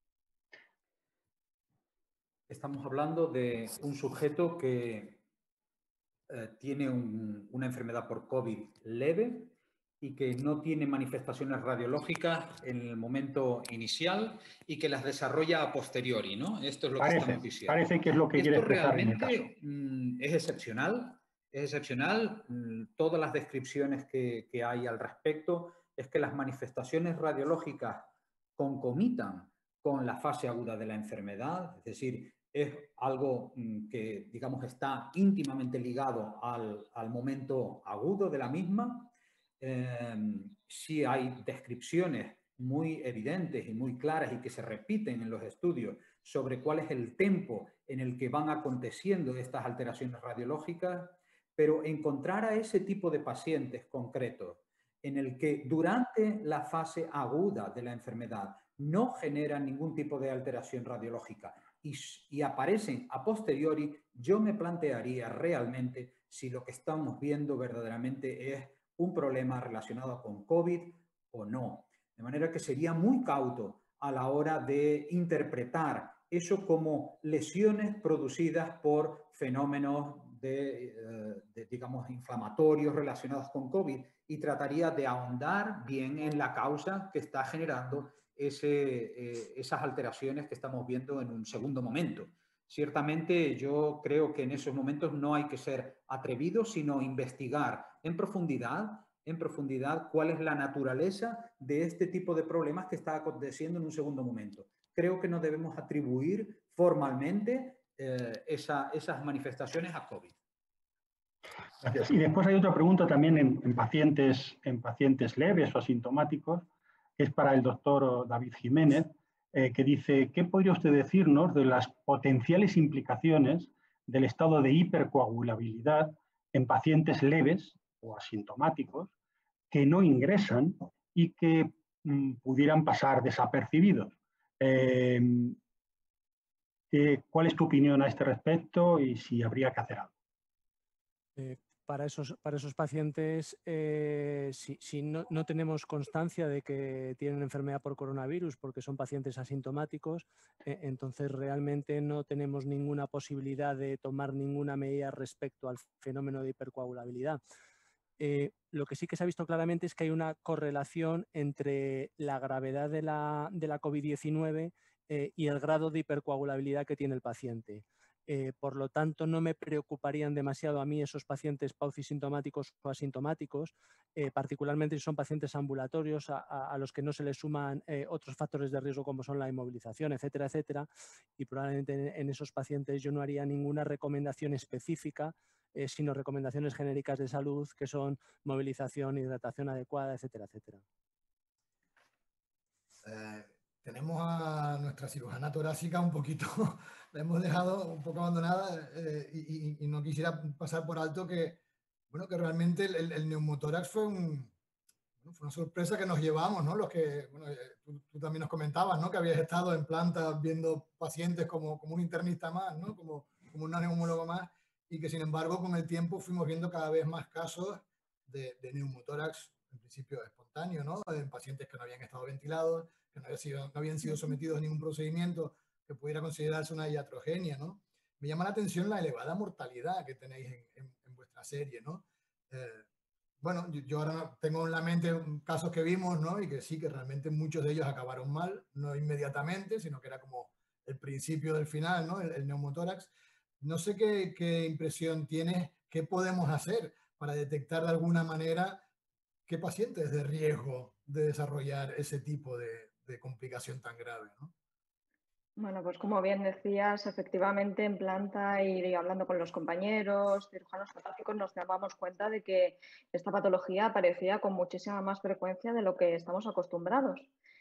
Estamos hablando de un sujeto que tiene una enfermedad por COVID leve y que no tiene manifestaciones radiológicas en el momento inicial y que las desarrolla a posteriori, ¿no? Esto es lo que estamos diciendo. Parece que es lo que quiere expresar en el caso. Esto realmente es excepcional. Es excepcional. Todas las descripciones que hay al respecto es que las manifestaciones radiológicas concomitan con la fase aguda de la enfermedad, es decir, es algo que, digamos, está íntimamente ligado al momento agudo de la misma. Sí hay descripciones muy evidentes y muy claras y que se repiten en los estudios sobre cuál es el tiempo en el que van aconteciendo estas alteraciones radiológicas, pero encontrar a ese tipo de pacientes concretos en el que durante la fase aguda de la enfermedad no generan ningún tipo de alteración radiológica y aparecen a posteriori, yo me plantearía realmente si lo que estamos viendo verdaderamente es un problema relacionado con COVID o no. De manera que sería muy cauto a la hora de interpretar eso como lesiones producidas por fenómenos digamos, inflamatorios relacionados con COVID y trataría de ahondar bien en la causa que está generando esas alteraciones que estamos viendo en un segundo momento. Ciertamente yo creo que en esos momentos no hay que ser atrevidos, sino investigar en profundidad en profundidad cuál es la naturaleza de este tipo de problemas que está aconteciendo en un segundo momento. Creo que no debemos atribuir formalmente esas manifestaciones a COVID. Gracias. Y después hay otra pregunta también en pacientes leves o asintomáticos, que es para el doctor David Jiménez, que dice, ¿qué podría usted decirnos de las potenciales implicaciones del estado de hipercoagulabilidad en pacientes leves o asintomáticos que no ingresan y que pudieran pasar desapercibidos? ¿Cuál es tu opinión a este respecto y si habría que hacer algo? Para esos pacientes, si no tenemos constancia de que tienen enfermedad por coronavirus porque son pacientes asintomáticos, entonces realmente no tenemos ninguna posibilidad de tomar ninguna medida respecto al fenómeno de hipercoagulabilidad. Lo que sí que se ha visto claramente es que hay una correlación entre la gravedad de la COVID-19 y el grado de hipercoagulabilidad que tiene el paciente. Por lo tanto, no me preocuparían demasiado a mí esos pacientes paucisintomáticos o asintomáticos, particularmente si son pacientes ambulatorios a los que no se les suman otros factores de riesgo como son la inmovilización, etcétera, etcétera. Y probablemente en esos pacientes yo no haría ninguna recomendación específica, sino recomendaciones genéricas de salud que son movilización, hidratación adecuada, etcétera, etcétera. Tenemos a nuestra cirujana torácica un poquito, la hemos dejado un poco abandonada y no quisiera pasar por alto que, bueno, que realmente el neumotórax fue una sorpresa que nos llevamos, ¿no? Los que, bueno, tú también nos comentabas, ¿no? Que habías estado en planta viendo pacientes como un internista más, ¿no? Como un neumólogo más, y que sin embargo con el tiempo fuimos viendo cada vez más casos de neumotórax, en principio espontáneo, ¿no? En pacientes que no habían estado ventilados, que no habían sido sometidos a ningún procedimiento que pudiera considerarse una iatrogenia, ¿no? Me llama la atención la elevada mortalidad que tenéis en vuestra serie, ¿no? Bueno, yo ahora tengo en la mente casos que vimos, ¿no? Y que sí, que realmente muchos de ellos acabaron mal, no inmediatamente, sino que era como el principio del final, ¿no? El neumotórax. No sé qué impresión tienes, qué podemos hacer para detectar de alguna manera qué paciente es de riesgo de desarrollar ese tipo de complicación tan grave, ¿no? Bueno, pues como bien decías, efectivamente en planta y hablando con los compañeros, cirujanos torácicos, nos damos cuenta de que esta patología aparecía con muchísima más frecuencia de lo que estamos acostumbrados.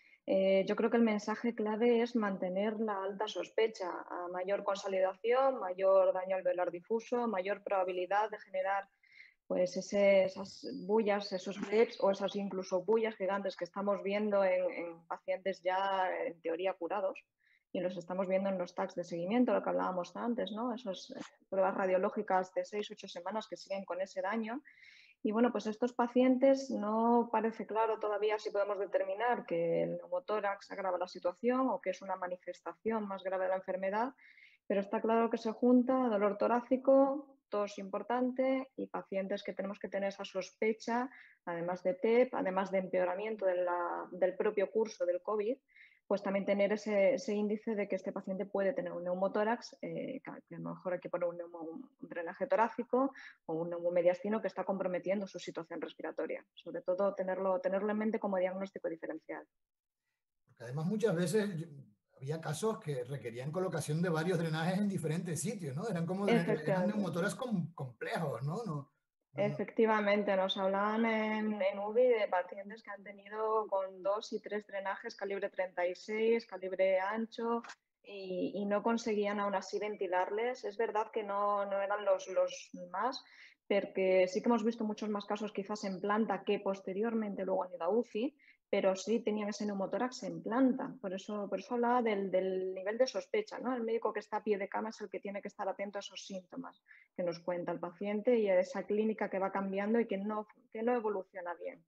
Yo creo que el mensaje clave es mantener la alta sospecha. A mayor consolidación, mayor daño alveolar difuso, mayor probabilidad de generar pues esas bullas, esos bleps o esas incluso bullas gigantes que estamos viendo en pacientes ya en teoría curados. Y los estamos viendo en los tags de seguimiento, lo que hablábamos antes, ¿no? Esas pruebas radiológicas de 6-8 semanas que siguen con ese daño. Y bueno, pues estos pacientes no parece claro todavía si podemos determinar que el neumotórax agrava la situación o que es una manifestación más grave de la enfermedad, pero está claro que se junta dolor torácico, tos importante y pacientes que tenemos que tener esa sospecha, además de TEP, además de empeoramiento del propio curso del COVID, pues también tener ese índice de que este paciente puede tener un neumotórax, que a lo mejor hay que poner un drenaje torácico o un neumomediastino que está comprometiendo su situación respiratoria. Sobre todo tenerlo en mente como diagnóstico diferencial. Porque además muchas veces había casos que requerían colocación de varios drenajes en diferentes sitios, ¿no? Eran como eran neumotórax complejos, ¿no? Efectivamente, nos hablaban en UBI de pacientes que han tenido con 2 y 3 drenajes calibre 36, calibre ancho y no conseguían aún así ventilarles. Es verdad que no eran los más, porque sí que hemos visto muchos más casos quizás en planta que posteriormente luego han ido a UCI, pero sí tenían ese neumotórax en planta. Por eso hablaba del nivel de sospecha, ¿no? El médico que está a pie de cama es el que tiene que estar atento a esos síntomas que nos cuenta el paciente y a esa clínica que va cambiando y que no evoluciona bien.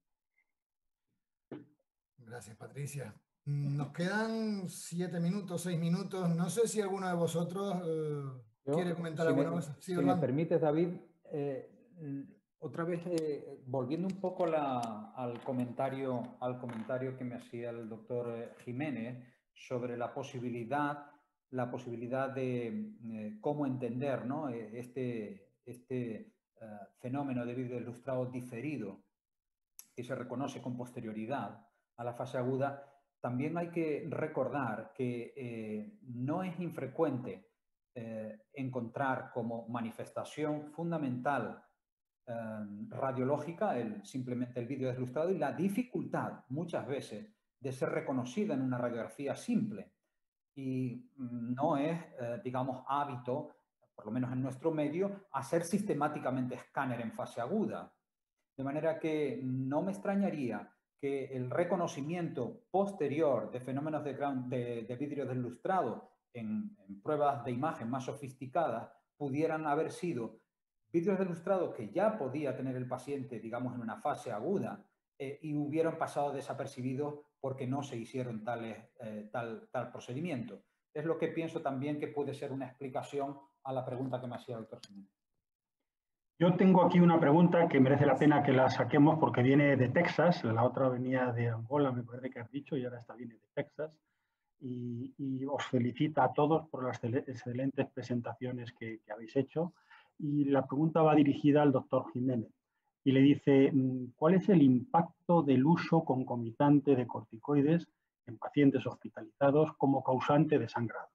Gracias, Patricia. Nos quedan 7 minutos, 6 minutos. No sé si alguno de vosotros quiere comentar alguna cosa. Sí, si me permites, David, otra vez volviendo un poco al comentario que me hacía el doctor Jiménez sobre la posibilidad de cómo entender, ¿no? este fenómeno de vidrio ilustrado diferido. que se reconoce con posterioridad a la fase aguda, también hay que recordar que no es infrecuente encontrar como manifestación fundamental radiológica simplemente el vídeo deslustrado y la dificultad muchas veces de ser reconocida en una radiografía simple. Y no es, digamos, hábito, por lo menos en nuestro medio, hacer sistemáticamente escáner en fase aguda. De manera que no me extrañaría que el reconocimiento posterior de fenómenos de vidrio deslustrado en pruebas de imagen más sofisticadas pudieran haber sido vidrios deslustrados que ya podía tener el paciente, digamos, en una fase aguda y hubieran pasado desapercibidos porque no se hicieron tal procedimiento. Es lo que pienso también que puede ser una explicación a la pregunta que me hacía el doctor Jiménez. Yo tengo aquí una pregunta que merece la pena que la saquemos porque viene de Texas, la otra venía de Angola, me parece que has dicho, y ahora esta viene de Texas. Y os felicita a todos por las excelentes presentaciones que habéis hecho. Y la pregunta va dirigida al doctor Jiménez. Y le dice, ¿cuál es el impacto del uso concomitante de corticoides en pacientes hospitalizados como causante de sangrado?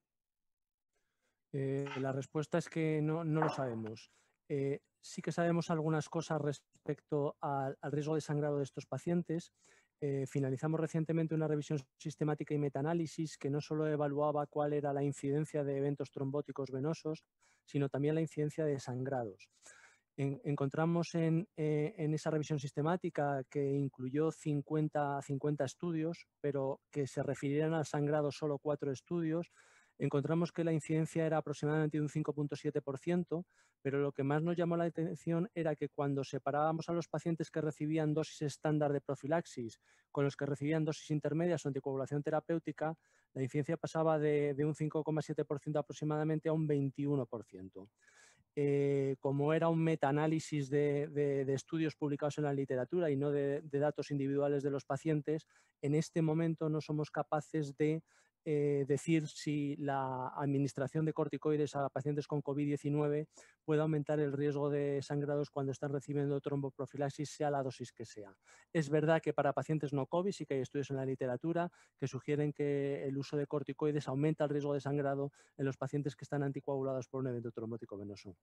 La respuesta es que no lo sabemos. Sí que sabemos algunas cosas respecto al riesgo de sangrado de estos pacientes. Finalizamos recientemente una revisión sistemática y metaanálisis que no solo evaluaba cuál era la incidencia de eventos trombóticos venosos, sino también la incidencia de sangrados. Encontramos en esa revisión sistemática que incluyó 50 estudios, pero que se refirieran al sangrado solo 4 estudios. Encontramos que la incidencia era aproximadamente de un 5,7%, pero lo que más nos llamó la atención era que cuando separábamos a los pacientes que recibían dosis estándar de profilaxis con los que recibían dosis intermedias o anticoagulación terapéutica, la incidencia pasaba de un 5,7% aproximadamente a un 21%. Como era un metaanálisis de estudios publicados en la literatura y no de datos individuales de los pacientes, en este momento no somos capaces de decir si la administración de corticoides a pacientes con COVID-19 puede aumentar el riesgo de sangrados cuando están recibiendo tromboprofilaxis, sea la dosis que sea. Es verdad que para pacientes no COVID sí que hay estudios en la literatura que sugieren que el uso de corticoides aumenta el riesgo de sangrado en los pacientes que están anticoagulados por un evento trombótico venoso.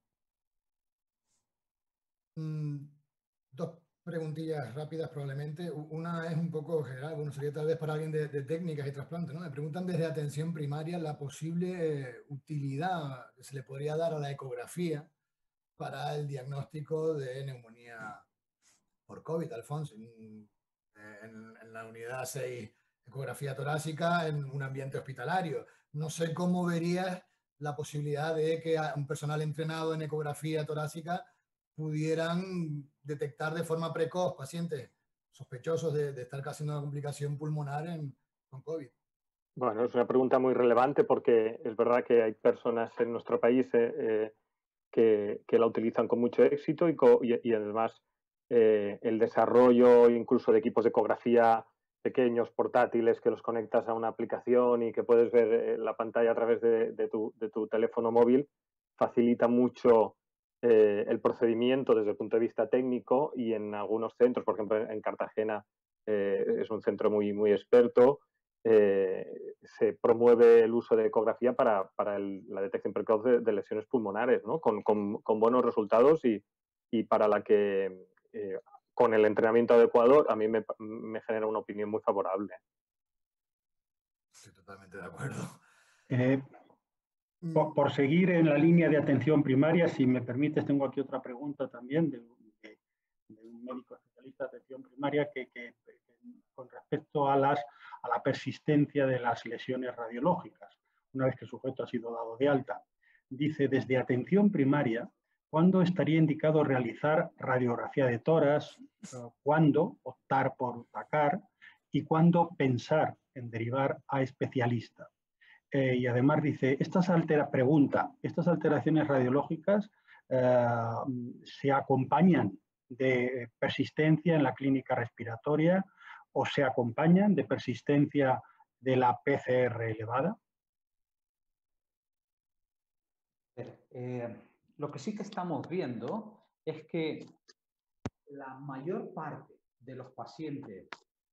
Dos preguntillas rápidas probablemente. Una es un poco general, bueno, sería tal vez para alguien de técnicas y trasplantes, ¿no? Me preguntan desde atención primaria la posible utilidad que se le podría dar a la ecografía para el diagnóstico de neumonía por COVID, Alfonso, en la unidad 6, ecografía torácica en un ambiente hospitalario. No sé cómo verías la posibilidad de que un personal entrenado en ecografía torácica pudieran detectar de forma precoz pacientes sospechosos de estar casi una complicación pulmonar con COVID. Bueno, es una pregunta muy relevante porque es verdad que hay personas en nuestro país que la utilizan con mucho éxito y además el desarrollo incluso de equipos de ecografía pequeños, portátiles, que los conectas a una aplicación y que puedes ver la pantalla a través de tu teléfono móvil, facilita mucho el procedimiento desde el punto de vista técnico y en algunos centros, por ejemplo en Cartagena es un centro muy, muy experto, se promueve el uso de ecografía para la detección precoz de lesiones pulmonares, ¿no? con buenos resultados y para la que con el entrenamiento adecuado a mí me genera una opinión muy favorable. Estoy totalmente de acuerdo. Por seguir en la línea de atención primaria, si me permites, tengo aquí otra pregunta también de un médico especialista de atención primaria que con respecto a la persistencia de las lesiones radiológicas, una vez que el sujeto ha sido dado de alta. Dice, desde atención primaria, ¿cuándo estaría indicado realizar radiografía de tórax? ¿Cuándo optar por TACAR? ¿Y cuándo pensar en derivar a especialista? Y además dice, estas alteraciones radiológicas se acompañan de persistencia en la clínica respiratoria o se acompañan de persistencia de la PCR elevada. Lo que sí que estamos viendo es que la mayor parte de los pacientes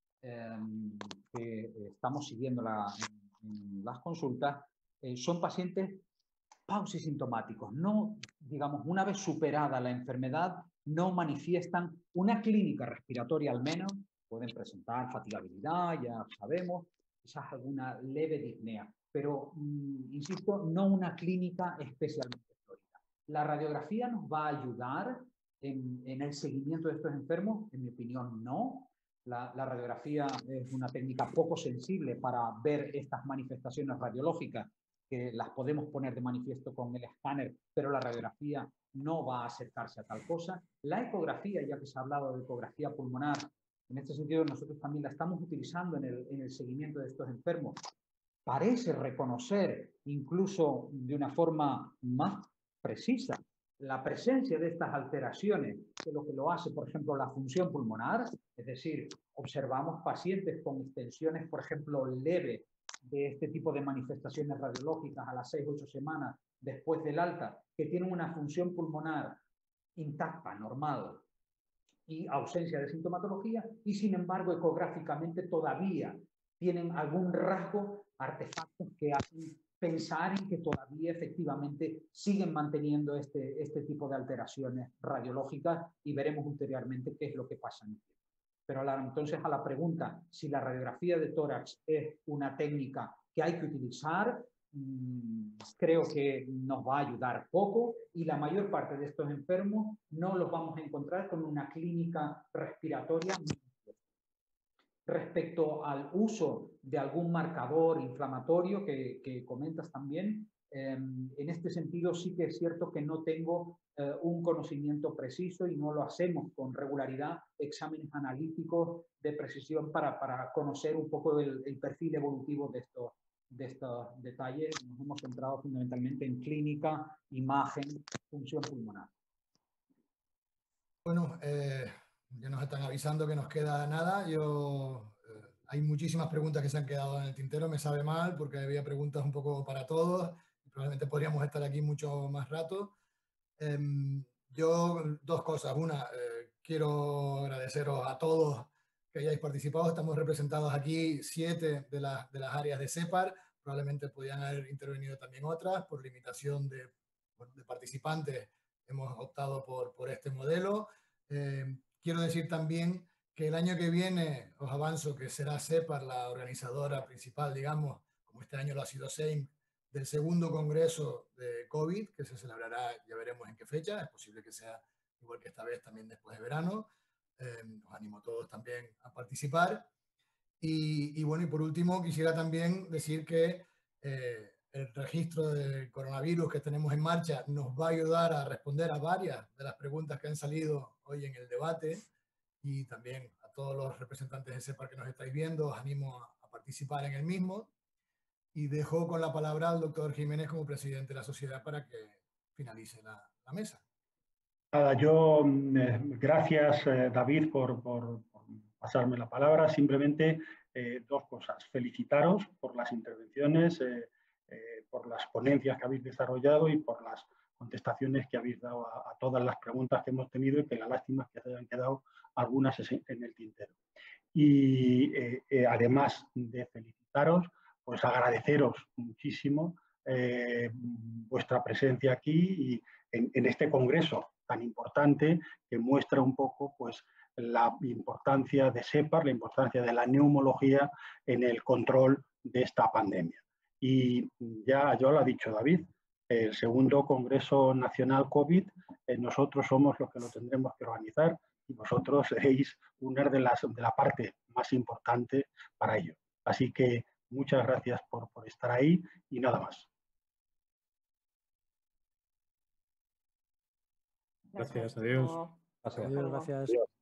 que estamos siguiendo en las consultas son pacientes pausisintomáticos. No, digamos, una vez superada la enfermedad, no manifiestan una clínica respiratoria al menos. Pueden presentar fatigabilidad, ya sabemos, quizás alguna leve disnea, pero, insisto, no una clínica especialmente florida. La radiografía nos va a ayudar en el seguimiento de estos enfermos. En mi opinión, no. La radiografía es una técnica poco sensible para ver estas manifestaciones radiológicas, que las podemos poner de manifiesto con el escáner, pero la radiografía no va a acercarse a tal cosa. La ecografía, ya que se ha hablado de ecografía pulmonar, en este sentido nosotros también la estamos utilizando en el seguimiento de estos enfermos. Parece reconocer, incluso de una forma más precisa, la presencia de estas alteraciones, que lo hace, por ejemplo, la función pulmonar, es decir, observamos pacientes con extensiones, por ejemplo, leve de este tipo de manifestaciones radiológicas a las 6-8 semanas después del alta, que tienen una función pulmonar intacta, normal, y ausencia de sintomatología, y sin embargo ecográficamente todavía tienen algún rasgo, artefactos que hacen pensar en que todavía efectivamente siguen manteniendo este tipo de alteraciones radiológicas, y veremos ulteriormente qué es lo que pasa en el tiempo. Pero entonces a la pregunta si la radiografía de tórax es una técnica que hay que utilizar, creo que nos va a ayudar poco, y la mayor parte de estos enfermos no los vamos a encontrar con una clínica respiratoria. Respecto al uso de algún marcador inflamatorio que comentas también, en este sentido sí que es cierto que no tengo un conocimiento preciso, y no lo hacemos con regularidad, exámenes analíticos de precisión para conocer un poco el perfil evolutivo de estos detalles. Nos hemos centrado fundamentalmente en clínica, imagen, función pulmonar. Bueno, ya nos están avisando que nos queda nada. Hay muchísimas preguntas que se han quedado en el tintero. Me sabe mal porque había preguntas un poco para todos y probablemente podríamos estar aquí mucho más rato. Yo, dos cosas. Una, quiero agradeceros a todos que hayáis participado. Estamos representados aquí 7 de las áreas de CEPAR. Probablemente podían haber intervenido también otras. Por limitación de participantes hemos optado por este modelo. Quiero decir también que el año que viene, os avanzo que será CEPAR la organizadora principal, digamos, como este año lo ha sido SEIM, del segundo congreso de COVID, que se celebrará, ya veremos en qué fecha. Es posible que sea igual que esta vez, también después de verano. Os animo a todos también a participar. Y bueno, y por último quisiera también decir que el registro del coronavirus que tenemos en marcha nos va a ayudar a responder a varias de las preguntas que han salido hoy en el debate, y también a todos los representantes de CEPAR que nos estáis viendo, os animo a participar en el mismo, y dejo con la palabra al doctor Jiménez como presidente de la sociedad para que finalice la mesa. Nada, yo, gracias David por pasarme la palabra. Simplemente dos cosas. Felicitaros por las intervenciones, por las ponencias que habéis desarrollado y por las contestaciones que habéis dado a todas las preguntas que hemos tenido, y que la lástima es que se hayan quedado algunas en el tintero. Y además de felicitaros, pues agradeceros muchísimo vuestra presencia aquí y en este congreso tan importante, que muestra un poco pues la importancia de CEPAR, la importancia de la neumología en el control de esta pandemia. Y ya lo ha dicho David, el segundo Congreso Nacional COVID, nosotros somos los que lo tendremos que organizar, y vosotros seréis una de la parte más importante para ello. Así que muchas gracias por estar ahí, y nada más. Gracias, adiós. Gracias. Adiós, gracias.